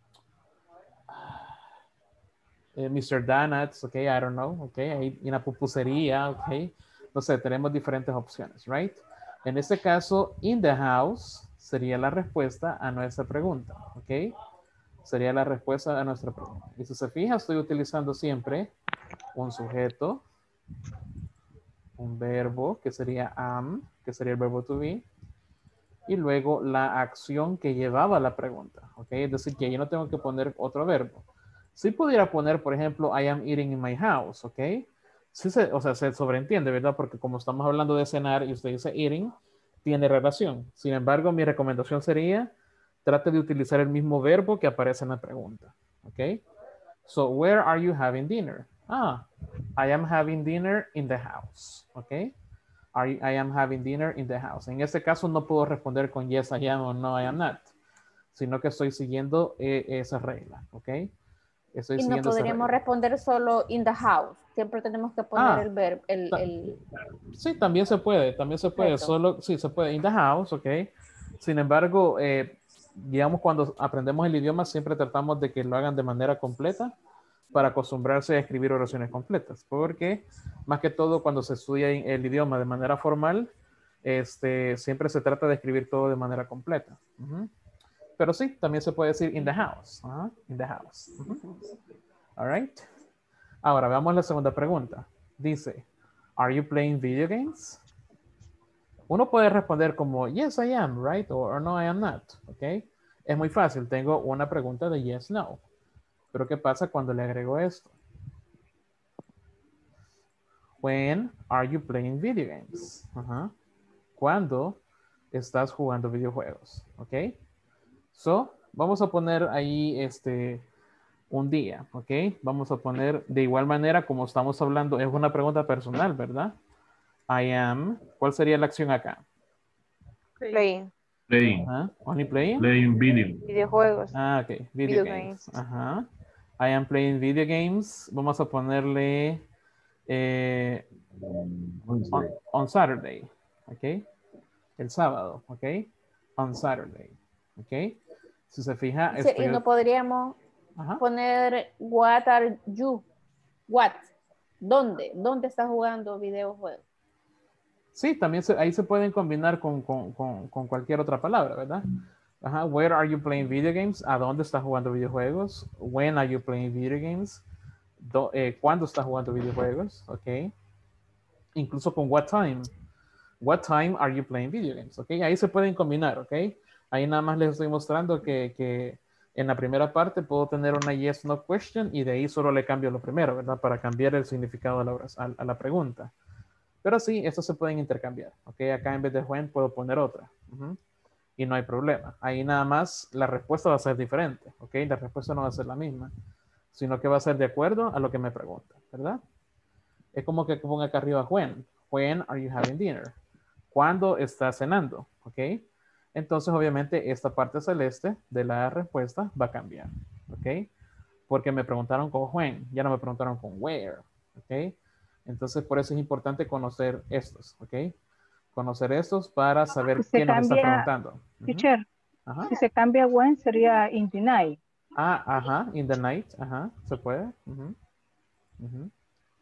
A: eh, mister Donuts, ok, I don't know, ok, ahí en la pupusería, ok. Entonces tenemos diferentes opciones, right? En este caso, in the house sería la respuesta a nuestra pregunta, ok. Sería la respuesta a nuestra pregunta. Y si se fija, estoy utilizando siempre un sujeto, un verbo, que sería am, que sería el verbo to be, y luego la acción que llevaba la pregunta, ok. Es decir, que yo no tengo que poner otro verbo. Si pudiera poner, por ejemplo, I am eating in my house, ¿ok? Sí se, o sea, se sobreentiende, ¿verdad? Porque como estamos hablando de cenar y usted dice eating, tiene relación. Sin embargo, mi recomendación sería, trate de utilizar el mismo verbo que aparece en la pregunta, ¿ok? So, where are you having dinner? Ah, I am having dinner in the house, ¿ok? Are you- I am having dinner in the house. En este caso no puedo responder con yes, I am o no, I am not, sino que estoy siguiendo eh, esa regla, ¿ok? Estoy
O: Y no
A: siguiendo esa
O: podríamos
A: regla.
O: responder solo in the house. Siempre tenemos que poner
A: Ah,
O: el verbo, el,
A: ta-
O: el
A: Sí, también se puede, también se puede,
O: sujeto.
A: solo, sí, se puede, in the house, ok. Sin embargo, eh, digamos, cuando aprendemos el idioma, siempre tratamos de que lo hagan de manera completa para acostumbrarse a escribir oraciones completas, porque más que todo cuando se estudia el idioma de manera formal, este, siempre se trata de escribir todo de manera completa. Ujú. Pero sí, también se puede decir in the house, ajá, in the house. Ujú. All right. Ahora veamos la segunda pregunta. Dice, are you playing video games? Uno puede responder como yes, I am, right? Or, or no, I am not. ¿Ok? Es muy fácil. Tengo una pregunta de yes, no. Pero ¿qué pasa cuando le agrego esto? When are you playing video games? Ajá. ¿Cuándo estás jugando videojuegos? ¿Ok? So, vamos a poner ahí este, un día, ¿ok? Vamos a poner de igual manera como estamos hablando, es una pregunta personal, ¿verdad? I am, ¿cuál sería la acción acá?
N: Playing.
P: Playing.
A: Ajá. Only playing.
P: Playing video.
N: Videojuegos.
A: Ah, ok. Video,
N: Video
A: games.
N: games.
A: Ajá. I am playing video games. Vamos a ponerle eh, on, on Saturday. Ok. El sábado. Ok. On Saturday. Ok. Si se fija,
O: Sí,
A: estoy...
O: y no podríamos
A: Ajá.
O: poner what are you? What? ¿Dónde? ¿Dónde estás jugando videojuegos?
A: Sí, también se, ahí se pueden combinar con, con, con, con cualquier otra palabra, ¿verdad? Ajá. Where are you playing video games? ¿A dónde estás jugando videojuegos? When are you playing video games? Do, eh, ¿Cuándo estás jugando videojuegos? Ok. Incluso con what time. What time are you playing video games? Ok. Ahí se pueden combinar, ok. Ahí nada más les estoy mostrando que, que en la primera parte puedo tener una yes no question y de ahí solo le cambio lo primero, ¿verdad? Para cambiar el significado a la, a, a la pregunta. Pero sí, estos se pueden intercambiar. Ok, acá en vez de when puedo poner otra. Uh-huh. Y no hay problema. Ahí nada más la respuesta va a ser diferente. Ok, la respuesta no va a ser la misma, sino que va a ser de acuerdo a lo que me pregunta, ¿verdad? Es como que ponga acá arriba when. When are you having dinner? ¿Cuándo estás cenando? Ok. Entonces, obviamente, esta parte celeste de la respuesta va a cambiar. Ok. Porque me preguntaron con when, ya no me preguntaron con where. Ok. Entonces, por eso es importante conocer estos, ¿ok? Conocer estos para saber
H: Si
A: qué
H: se
A: nos
H: cambia,
A: está preguntando.
H: teacher,
A: uh-huh. Ajá.
H: si se cambia when sería in the night.
A: Ah, ajá, in the night, ajá, se puede. Uh-huh. Uh-huh.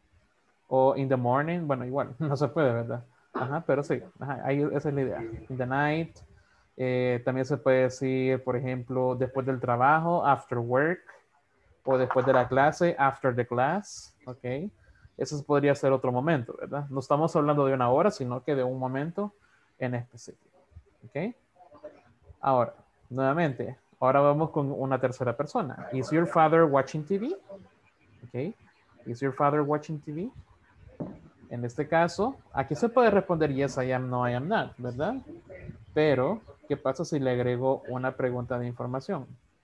A: O in the morning, bueno, igual, no se puede, ¿verdad? Ajá, pero sí, ajá, ahí esa es la idea. In the night, eh, también se puede decir, por ejemplo, después del trabajo, after work, o después de la clase, after the class, ¿ok? Eso podría ser otro momento, ¿verdad? No estamos hablando de una hora, sino que de un momento en específico. ¿Ok? Ahora, nuevamente, ahora vamos con una tercera persona. Is your father watching T V? ¿Ok? Is your father watching T V? En este caso, aquí se puede responder yes, I am, no, I am not, ¿verdad? Pero, ¿qué pasa si le agrego una pregunta de información?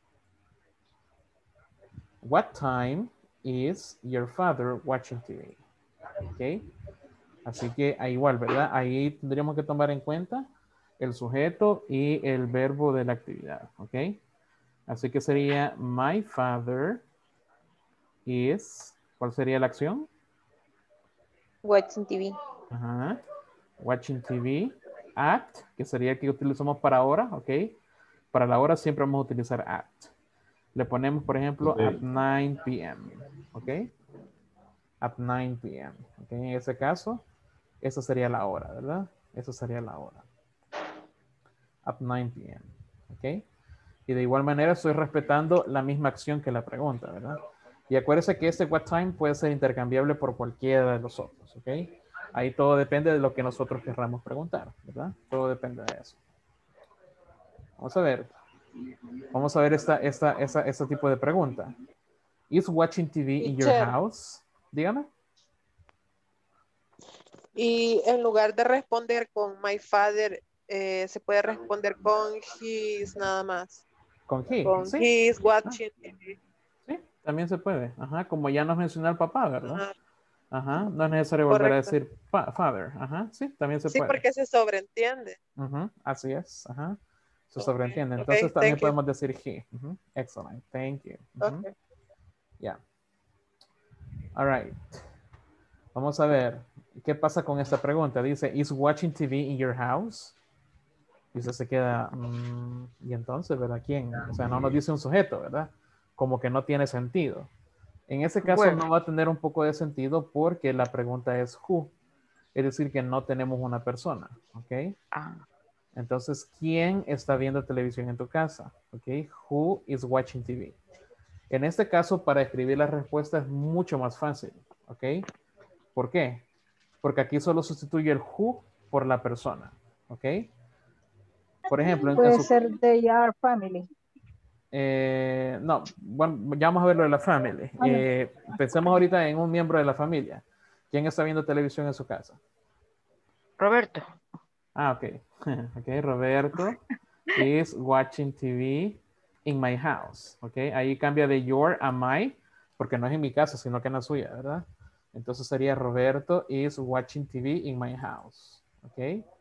A: What time is your father watching T V? Ok. Así que ahí igual, ¿verdad? Ahí tendríamos que tomar en cuenta el sujeto y el verbo de la actividad. Ok. Así que sería my father is, ¿cuál sería la acción?
N: Watching T V.
A: Ajá. Watching T V at, que sería el que utilizamos para ahora, ok. Para la hora siempre vamos a utilizar at. Le ponemos, por ejemplo, okay. At nine p m ¿ok? At nine p m ¿ok? En ese caso, esa sería la hora, ¿verdad? Esa sería la hora. At nine p m ¿ok? Y de igual manera estoy respetando la misma acción que la pregunta, ¿verdad? Y acuérdense que este what time puede ser intercambiable por cualquiera de los otros, ¿ok? Ahí todo depende de lo que nosotros querramos preguntar, ¿verdad? Todo depende de eso. Vamos a ver. Vamos a ver esta, esta, esta, este tipo de pregunta. Is watching T V in your house? Dígame.
C: Y en lugar de responder con my father, eh, se puede responder con his nada más.
A: Con he.
C: Con
A: ¿sí?
C: his watching
A: ah.
C: T V.
A: Sí, también se puede. Ajá, como ya nos mencionó el papá, ¿verdad?
C: Ajá.
A: Ajá, no es necesario volver Correcto. a decir fa father. Ajá, sí, también se
C: sí,
A: puede.
C: Sí, porque se sobreentiende.
A: Uh-huh, así es, ajá. Se
C: okay.
A: sobreentiende. Entonces okay, también podemos
C: you.
A: decir he. Uh-huh. Excellent, thank you. Uh-huh.
C: Okay.
A: Yeah. All right. Vamos a ver, ¿qué pasa con esta pregunta? Dice, is watching T V in your house? Y usted se queda, mmm, y entonces, ¿verdad? ¿Quién? O sea, no nos dice un sujeto, ¿verdad? Como que no tiene sentido. En ese caso bueno. no va a tener un poco de sentido porque la pregunta es who. Es decir, que no tenemos una persona, ¿ok?
G: Ah.
A: Entonces, ¿quién está viendo televisión en tu casa? ¿Ok? Who is watching T V? En este caso, para escribir la respuesta es mucho más fácil, ¿ok? ¿Por qué? Porque aquí solo sustituye el who por la persona, ¿ok? Por ejemplo...
H: Puede
A: en su,
H: ser they are family.
A: Eh, no, bueno, ya vamos a ver lo de la family. Eh, pensemos ahorita en un miembro de la familia. ¿Quién está viendo televisión en su casa?
G: Roberto.
A: Ah, ok. Ok, Roberto is watching T V in my house. Ok, ahí cambia de your a my, porque no es en mi casa, sino que en la suya, ¿verdad? Entonces sería Roberto is watching T V in my house. Ok,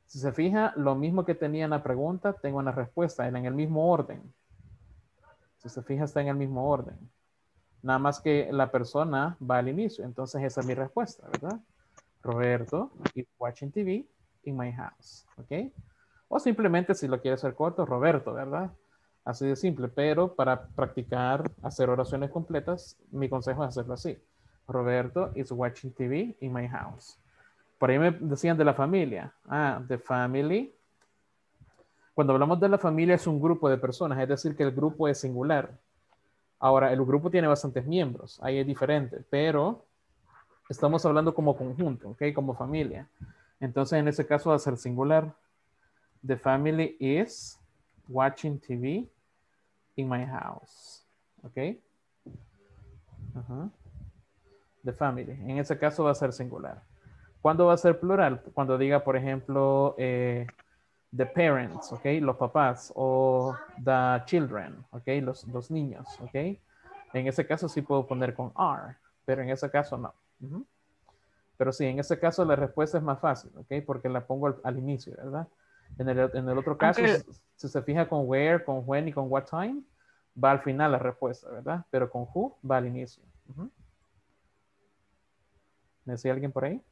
A: Si se fija, lo mismo que tenía en la pregunta, tengo en la respuesta, en el mismo orden. Si se fija, está en el mismo orden. Nada más que la persona va al inicio. Entonces, esa es mi respuesta, ¿verdad? Roberto is watching T V in my house. ¿Ok? O simplemente, si lo quiere hacer corto, Roberto, ¿verdad? Así de simple. Pero para practicar, hacer oraciones completas, mi consejo es hacerlo así. Roberto is watching T V in my house. Por ahí me decían de la familia. Ah, the family. Cuando hablamos de la familia es un grupo de personas, es decir, que el grupo es singular. Ahora, el grupo tiene bastantes miembros, ahí es diferente, pero estamos hablando como conjunto, ¿ok? Como familia. Entonces, en ese caso va a ser singular. The family is watching T V in my house, ¿ok? Uh-huh. The family. En ese caso va a ser singular. ¿Cuándo va a ser plural? Cuando diga, por ejemplo, eh, the parents, ¿ok? Los papás, o the children, ¿ok? Los, los niños, ¿ok? En ese caso sí puedo poner con are, pero en ese caso no. Uh-huh. Pero sí, en ese caso la respuesta es más fácil, ¿ok? Porque la pongo al, al inicio, ¿verdad? En el, en el otro caso,
G: Aunque-
A: si, si se fija con where, con when y con what time, va al final la respuesta, ¿verdad? Pero con who va al inicio. Uh-huh. ¿Me decía alguien por ahí?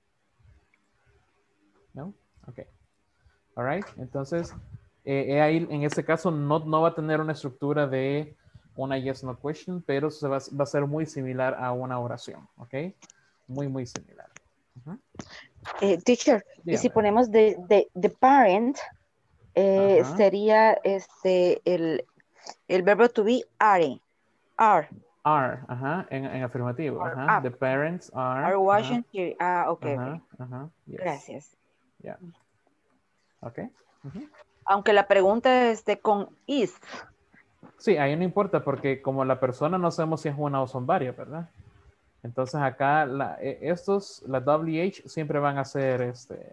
A: ¿No? Ok. All right. Entonces, eh, ahí, en este caso no, no va a tener una estructura de una yes no question, pero se va, va a ser muy similar a una oración. ¿Ok? Muy, muy similar. Uh-huh.
G: Eh, teacher, y si
A: Dígame.
G: ponemos de, de, de parent, eh,
A: Ajá.
G: sería este el, el verbo to be are. Are.
A: Are, ajá, en, en afirmativo.
G: Are
A: Ajá.
G: up.
A: The parents are.
G: Are
A: Ajá.
G: watching T V. Ah, ok,
A: Ajá.
G: ok.
A: Ajá. Yes.
G: Gracias.
A: Yeah. Ok. Uh-huh.
G: Aunque la pregunta esté con is.
A: Sí, ahí no importa porque como la persona no sabemos si es una o son varias, ¿verdad? Entonces acá la, eh, estos, la W H siempre van a ser este,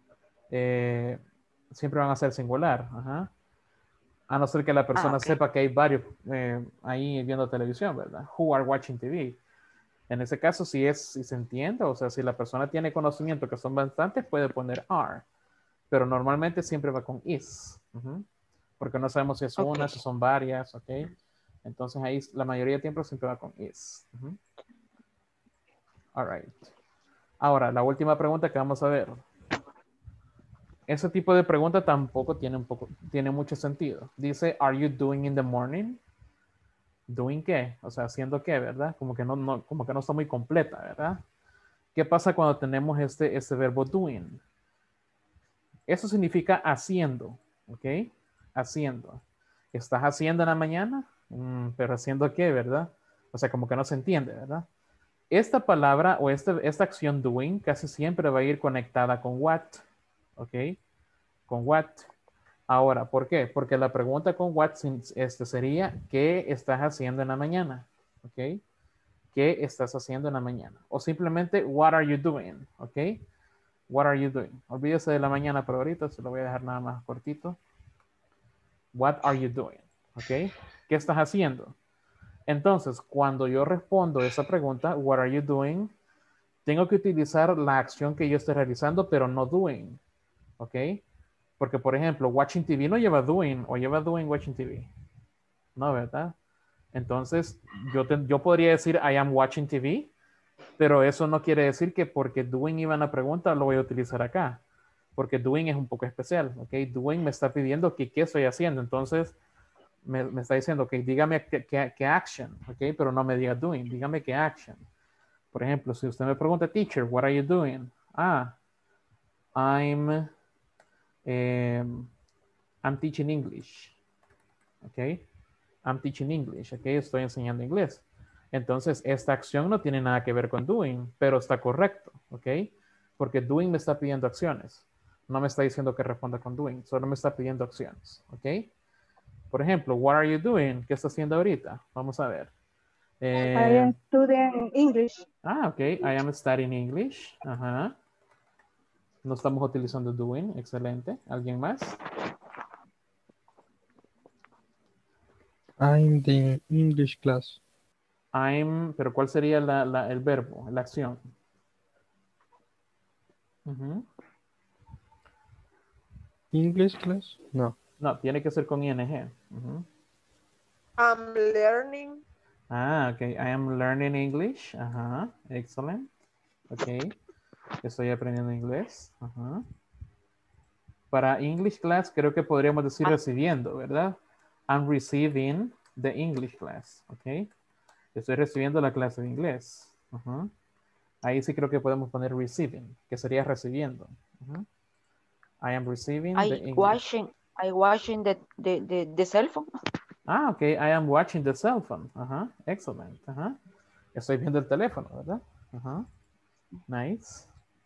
A: eh, siempre van a ser singular, ajá. A no ser que la persona
G: Ah, ok.
A: sepa que hay varios eh, ahí viendo televisión, ¿verdad? Who are watching T V. En ese caso, si es, si se entiende, o sea, si la persona tiene conocimiento que son bastantes, puede poner are. Pero normalmente siempre va con is. Uh-huh. Porque no sabemos si es una,
G: Ok.
A: si son varias, ¿ok? Entonces ahí la mayoría de tiempo siempre va con is. Uh-huh. All right. Ahora, la última pregunta que vamos a ver. Ese tipo de pregunta tampoco tiene, un poco, tiene mucho sentido. Dice, are you doing in the morning? ¿Doing qué? O sea, ¿haciendo qué, verdad? Como que no, no, como que no está muy completa, ¿verdad? ¿Qué pasa cuando tenemos este, este verbo doing? Eso significa haciendo, ¿ok? Haciendo. ¿Estás haciendo en la mañana? Mm, pero ¿haciendo qué, verdad? O sea, como que no se entiende, ¿verdad? Esta palabra o este, esta acción doing casi siempre va a ir conectada con what, ¿ok? Con what. Ahora, ¿por qué? Porque la pregunta con what este sería, ¿qué estás haciendo en la mañana? ¿Ok? ¿Qué estás haciendo en la mañana? O simplemente, what are you doing? ¿Ok? What are you doing? Olvídese de la mañana por ahorita, se lo voy a dejar nada más cortito. What are you doing? ¿Ok? ¿Qué estás haciendo? Entonces, cuando yo respondo esa pregunta, what are you doing? Tengo que utilizar la acción que yo estoy realizando, pero no doing. ¿Ok? Porque, por ejemplo, watching T V no lleva doing o lleva doing watching T V. No, ¿verdad? Entonces, yo, te, yo podría decir I am watching T V, pero eso no quiere decir que porque doing iba en la pregunta lo voy a utilizar acá. Porque doing es un poco especial, ¿ok? Doing me está pidiendo que qué estoy haciendo. Entonces, me, me está diciendo, ok, dígame qué, qué, qué action, ¿ok? Pero no me diga doing, dígame qué action. Por ejemplo, si usted me pregunta, teacher, what are you doing? Ah, I'm... Um, I'm teaching English. Ok. I'm teaching English. Ok. Estoy enseñando inglés. Entonces, esta acción no tiene nada que ver con doing, pero está correcto. Ok. Porque doing me está pidiendo acciones. No me está diciendo que responda con doing. Solo me está pidiendo acciones. Ok. Por ejemplo, what are you doing? ¿Qué está haciendo ahorita? Vamos a ver. Eh,
H: I am studying English.
A: Ah, ok. I am studying English. Ajá. No estamos utilizando doing. Excelente. ¿Alguien más?
B: I'm the English class.
A: I'm, pero ¿cuál sería la, la, el verbo, la acción? Uh-huh.
B: English class? No.
A: No, tiene que ser con ing. Ujú.
I: I'm learning.
A: Ah, ok. I am learning English. Ajá. Excellent. Ok. Estoy aprendiendo inglés. Ajá. Para English class creo que podríamos decir recibiendo, ¿verdad? I'm receiving the English class. Ok. Estoy recibiendo la clase de inglés. Ajá. Ahí sí creo que podemos poner receiving, que sería recibiendo. Ajá. I am receiving the
G: I
A: English.
G: watching, I watching the, the, the, the cell phone.
A: Ah, ok. I am watching the cell phone. Ajá. Excellent. Ajá. Estoy viendo el teléfono, ¿verdad? Ajá. Nice.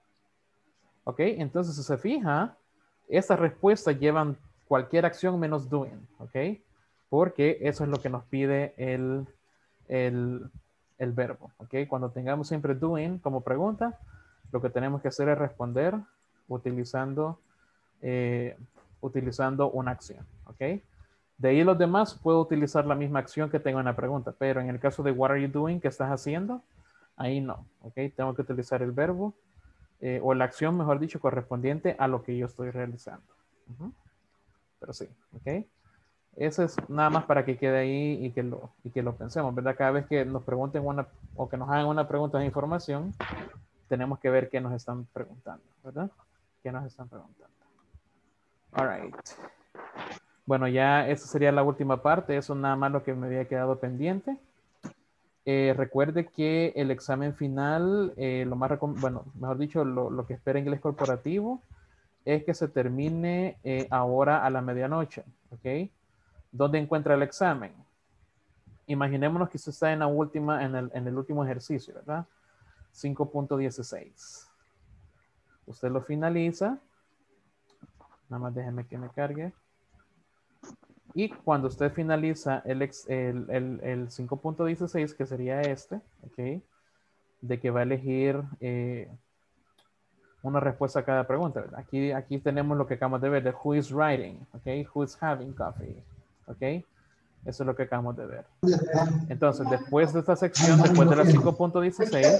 A: Ok, entonces si se fija, estas respuestas llevan cualquier acción menos doing, ¿ok? Porque eso es lo que nos pide el, el, el verbo, ¿ok? Cuando tengamos siempre doing como pregunta, lo que tenemos que hacer es responder utilizando, eh, utilizando una acción, ¿ok? De ahí los demás puedo utilizar la misma acción que tengo en la pregunta, pero en el caso de what are you doing, ¿qué estás haciendo? Ahí no, ¿ok? Tengo que utilizar el verbo eh, o la acción, mejor dicho, correspondiente a lo que yo estoy realizando. Uh-huh. Pero sí, ¿ok? Eso es nada más para que quede ahí y que lo, y que lo pensemos, ¿verdad? Cada vez que nos pregunten una, o que nos hagan una pregunta de información, tenemos que ver qué nos están preguntando, ¿verdad? ¿Qué nos están preguntando? All right. Bueno, ya esa sería la última parte. Eso nada más lo que me había quedado pendiente. Eh, recuerde que el examen final, eh, lo más bueno, mejor dicho, lo, lo que espera inglés corporativo es que se termine eh, ahora a la medianoche, ¿ok? ¿Dónde encuentra el examen? Imaginémonos que usted está en la última, en el, en el último ejercicio, ¿verdad? cinco punto dieciséis. Usted lo finaliza. Nada más déjeme que me cargue. Y cuando usted finaliza el, el, el, el cinco punto dieciséis, que sería este, ¿ok? De que va a elegir eh, una respuesta a cada pregunta, ¿verdad? Aquí, aquí tenemos lo que acabamos de ver, de who is writing, ¿ok? Who is having coffee, ¿ok? Eso es lo que acabamos de ver. Entonces, después de esta sección, después de la cinco punto dieciséis,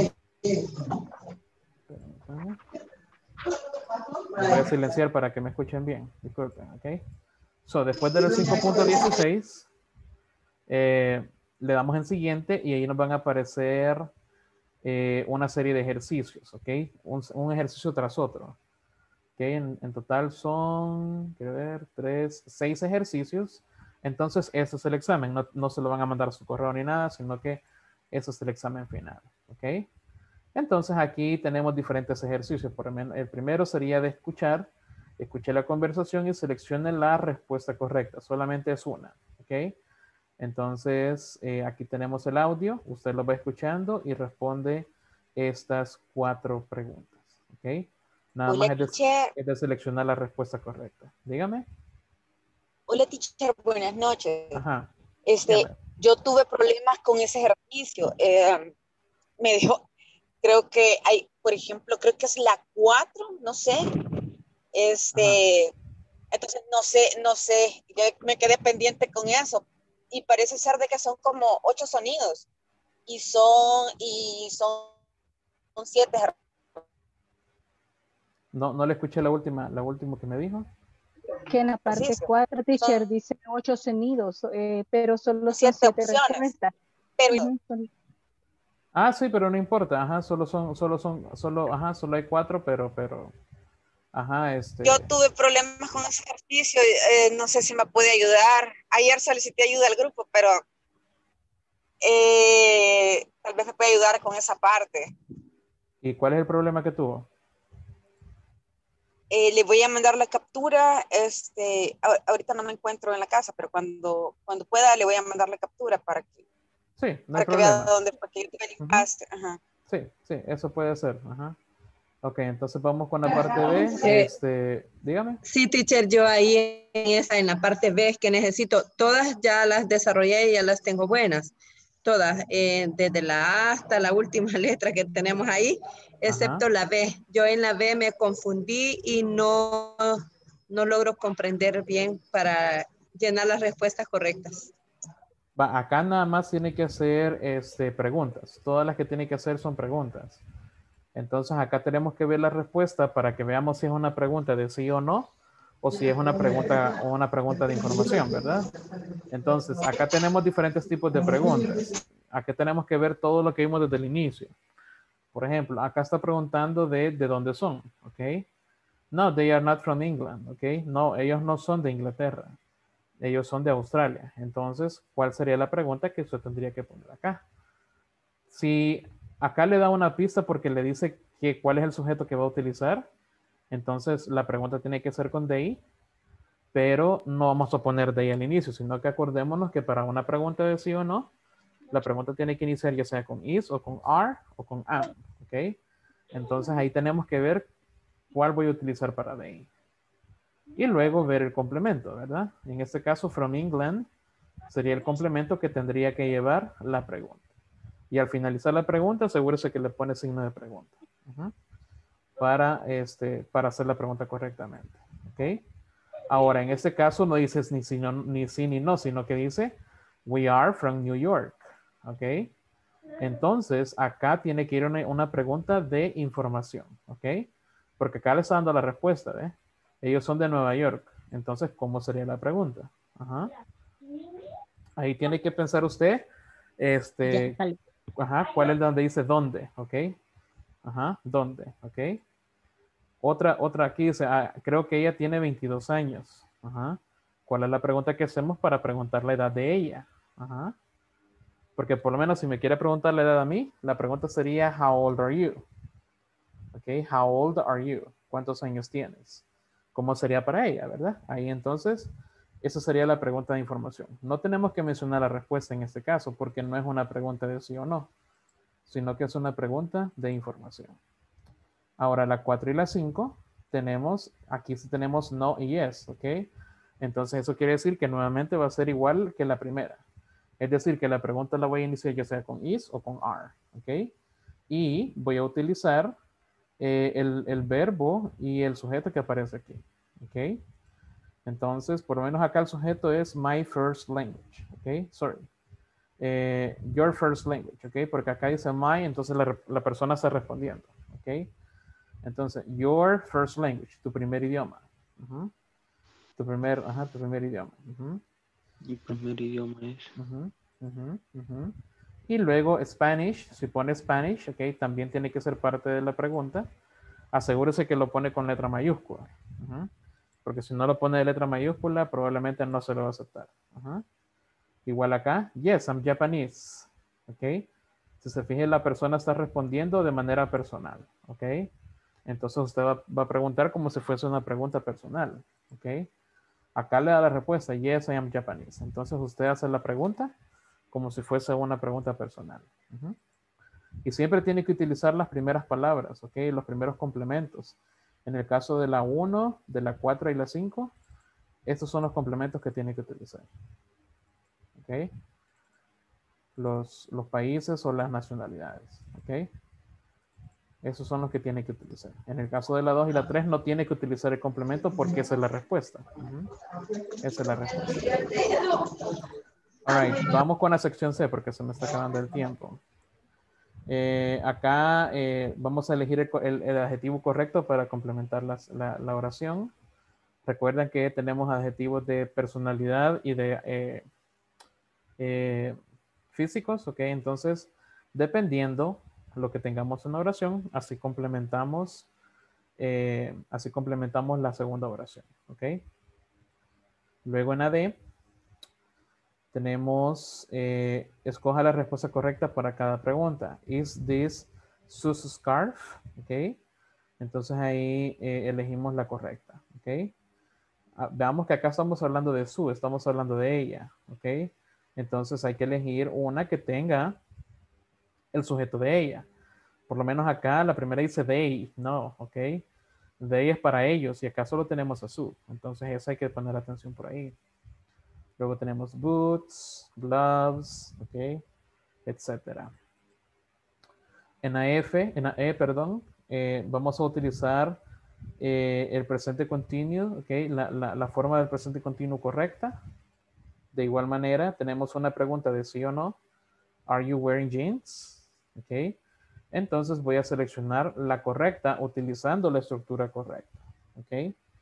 A: voy a silenciar para que me escuchen bien, disculpen, ¿ok? So, después de los cinco punto dieciséis, eh, le damos en siguiente y ahí nos van a aparecer eh, una serie de ejercicios, ¿ok? Un, un ejercicio tras otro. ¿Ok? En, en total son, quiero ver, tres, seis ejercicios. Entonces, ese es el examen. No, no se lo van a mandar a su correo ni nada, sino que ese es el examen final, ¿ok? Entonces, aquí tenemos diferentes ejercicios. Por ejemplo, el primero sería de escuchar. Escuche la conversación y seleccione la respuesta correcta. Solamente es una, ¿ok? Entonces, eh, aquí tenemos el audio. Usted lo va escuchando y responde estas cuatro preguntas, ¿ok? Nada
P: Hola,
A: más es de,
P: teacher.
A: es de seleccionar la respuesta correcta. Dígame.
P: Hola, teacher. Buenas noches.
A: Ajá.
P: Este,
A: Dígame.
P: yo tuve problemas con ese ejercicio. Eh, me dejó, creo que hay, por ejemplo, creo que es la cuatro, no sé. Este, Ajá. Entonces no sé, no sé, yo me quedé pendiente con eso y parece ser de que son como ocho sonidos y son, y son, son siete.
A: No, no le escuché la última, la última que me dijo.
O: Que en la parte cuatro, teacher,
P: son,
O: dice ocho sonidos, eh, pero solo son
P: siete,
O: siete
P: opciones.
O: respuestas.
P: Pero,
O: uh-huh, son...
A: Ah, sí, pero no importa. Ajá, solo son, solo son, solo, ajá, solo hay cuatro, pero, pero, ajá, este.
P: Yo tuve problemas con ese ejercicio, eh, no sé si me puede ayudar. Ayer solicité ayuda al grupo, pero eh, tal vez me puede ayudar con esa parte.
A: ¿Y cuál es el problema que tuvo?
P: Eh, le voy a mandar la captura, este, ahorita no me encuentro en la casa, pero cuando, cuando pueda le voy a mandar la captura para que,
A: sí, no
P: para
A: hay
P: que
A: problema.
P: vea dónde, para que yo te uh-huh. Ajá.
A: Sí, sí, eso puede ser. Ajá. Ok, entonces vamos con la parte B.
E: Sí.
A: Este, dígame.
E: Sí, teacher, yo ahí en esa, en la parte B es que necesito, todas ya las desarrollé y ya las tengo buenas. Todas, eh, desde la A hasta la última letra que tenemos ahí, excepto Ajá. la B. Yo en la B me confundí y no, no logro comprender bien para llenar las respuestas correctas.
A: Va, acá nada más tiene que hacer este, preguntas. Todas las que tiene que hacer son preguntas. Entonces acá tenemos que ver la respuesta para que veamos si es una pregunta de sí o no o si es una pregunta o una pregunta de información, ¿verdad? Entonces, acá tenemos diferentes tipos de preguntas. Acá tenemos que ver todo lo que vimos desde el inicio. Por ejemplo, acá está preguntando de, de dónde son, ¿ok? No, they are not from England, ¿ok? No, ellos no son de Inglaterra. Ellos son de Australia. Entonces, ¿cuál sería la pregunta que usted tendría que poner acá? Si acá le da una pista porque le dice que cuál es el sujeto que va a utilizar, entonces la pregunta tiene que ser con they, pero no vamos a poner they al inicio, sino que acordémonos que para una pregunta de sí o no, la pregunta tiene que iniciar ya sea con is o con are o con am, ¿ok? Entonces ahí tenemos que ver cuál voy a utilizar para they. Y luego ver el complemento, ¿verdad? En este caso, from England sería el complemento que tendría que llevar la pregunta. Y al finalizar la pregunta, asegúrese que le pone signo de pregunta. Uh-huh. Para, este, para hacer la pregunta correctamente. ¿Ok? Ahora, en este caso no dices ni sí, no, ni sí ni no, sino que dice, we are from New York. ¿Ok? Entonces, acá tiene que ir una, una pregunta de información. ¿Ok? Porque acá le está dando la respuesta, ¿eh? Ellos son de Nueva York. Entonces, ¿cómo sería la pregunta? Ajá. Ahí tiene que pensar usted, este, ajá, ¿cuál es donde dice dónde? ¿Ok? Ajá, ¿dónde? ¿Ok? Otra, otra aquí dice, ah, creo que ella tiene veintidós años. Ajá. ¿Cuál es la pregunta que hacemos para preguntar la edad de ella? Ajá. Porque por lo menos si me quiere preguntar la edad a mí, la pregunta sería, how old are you? ¿Ok? How old are you? ¿Cuántos años tienes? ¿Cómo sería para ella, verdad? Ahí entonces, esa sería la pregunta de información. No tenemos que mencionar la respuesta en este caso, porque no es una pregunta de sí o no, sino que es una pregunta de información. Ahora, la cuatro y la cinco, tenemos, aquí sí tenemos no y yes, ¿ok? Entonces, eso quiere decir que nuevamente va a ser igual que la primera. Es decir, que la pregunta la voy a iniciar ya sea con is o con are, ¿ok? Y voy a utilizar eh, el, el verbo y el sujeto que aparece aquí, ¿ok? Entonces, por lo menos acá el sujeto es my first language, ¿ok? Sorry. Eh, your first language, ¿ok? Porque acá dice my, entonces la, la persona está respondiendo, ¿ok? Entonces, your first language, tu primer idioma. Uh-huh. Tu primer, ajá, tu primer idioma. Uh-huh.
Q: Mi primer idioma es.
A: Uh-huh. Uh-huh. Uh-huh. Y luego Spanish, si pone Spanish, ok, también tiene que ser parte de la pregunta. Asegúrese que lo pone con letra mayúscula. Uh-huh. Porque si no lo pone de letra mayúscula, probablemente no se lo va a aceptar. Uh-huh. Igual acá, yes, I'm Japanese. Ok. Si se fije, la persona está respondiendo de manera personal. Ok. Entonces usted va, va a preguntar como si fuese una pregunta personal. Ok. Acá le da la respuesta, yes, I am Japanese. Entonces usted hace la pregunta como si fuese una pregunta personal. Uh-huh. Y siempre tiene que utilizar las primeras palabras, ok, los primeros complementos. En el caso de la uno, de la cuatro y la cinco, estos son los complementos que tiene que utilizar. Ok. Los, los países o las nacionalidades. Ok. Esos son los que tiene que utilizar. En el caso de la dos y la tres no tiene que utilizar el complemento porque esa es la respuesta. Uh-huh. Esa es la respuesta. All right, vamos con la sección C porque se me está acabando el tiempo. Eh, acá eh, vamos a elegir el, el, el adjetivo correcto para complementar las, la, la oración. Recuerden que tenemos adjetivos de personalidad y de eh, eh, físicos, ok. Entonces, dependiendo lo que tengamos en la oración, así complementamos, eh, así complementamos la segunda oración, ok. Luego en A D tenemos, eh, escoja la respuesta correcta para cada pregunta. Is this Sue's scarf? Ok. Entonces ahí eh, elegimos la correcta, ok. Ah, veamos que acá estamos hablando de su, estamos hablando de ella, ok. Entonces hay que elegir una que tenga el sujeto de ella. Por lo menos acá la primera dice they, no, ok. They es para ellos y acá solo tenemos a su. Entonces eso hay que poner atención por ahí. Luego tenemos boots, gloves, ok, etcétera. En la F, en la E, perdón, eh, vamos a utilizar eh, el presente continuo, ok, la, la, la forma del presente continuo correcta. De igual manera, tenemos una pregunta de sí o no. Are you wearing jeans? Ok. Entonces voy a seleccionar la correcta utilizando la estructura correcta. Ok.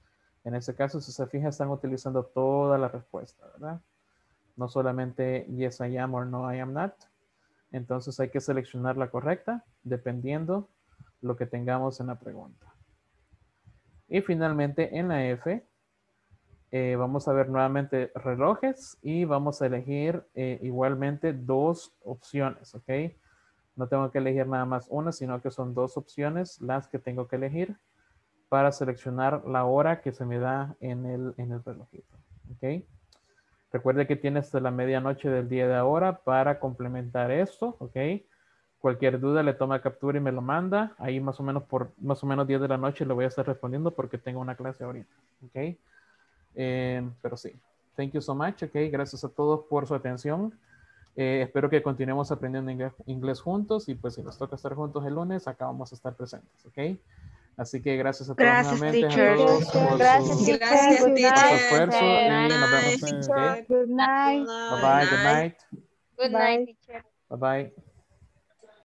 A: En este caso, si se fija, están utilizando toda la respuesta, ¿verdad? No solamente yes, I am or no, I am not. Entonces hay que seleccionar la correcta dependiendo lo que tengamos en la pregunta. Y finalmente en la F, eh, vamos a ver nuevamente relojes y vamos a elegir eh, igualmente dos opciones, ¿ok? No tengo que elegir nada más una, sino que son dos opciones las que tengo que elegir para seleccionar la hora que se me da en el, en el relojito, ¿ok? Recuerde que tiene hasta la medianoche del día de ahora para complementar esto, ¿ok? Cualquier duda le toma captura y me lo manda. Ahí más o menos por más o menos diez de la noche le voy a estar respondiendo porque tengo una clase ahorita, ¿ok? Eh, pero sí. Thank you so much, ¿ok? Gracias a todos por su atención. Eh, espero que continuemos aprendiendo inglés, inglés juntos y pues si nos toca estar juntos el lunes, acá vamos a estar presentes, ¿ok? Así que gracias a todos
G: Gracias,
A: nuevamente,
G: teacher.
A: a todos por
N: Gracias,
A: su,
N: teacher.
E: Gracias,
N: Good
A: por su
E: teacher.
N: night.
A: esfuerzo
N: Good
A: y nos
N: night,
A: vemos.
N: teacher.
A: ¿Ok?
N: Good night.
A: Bye bye, good night.
N: Good night, teacher.
A: Bye bye.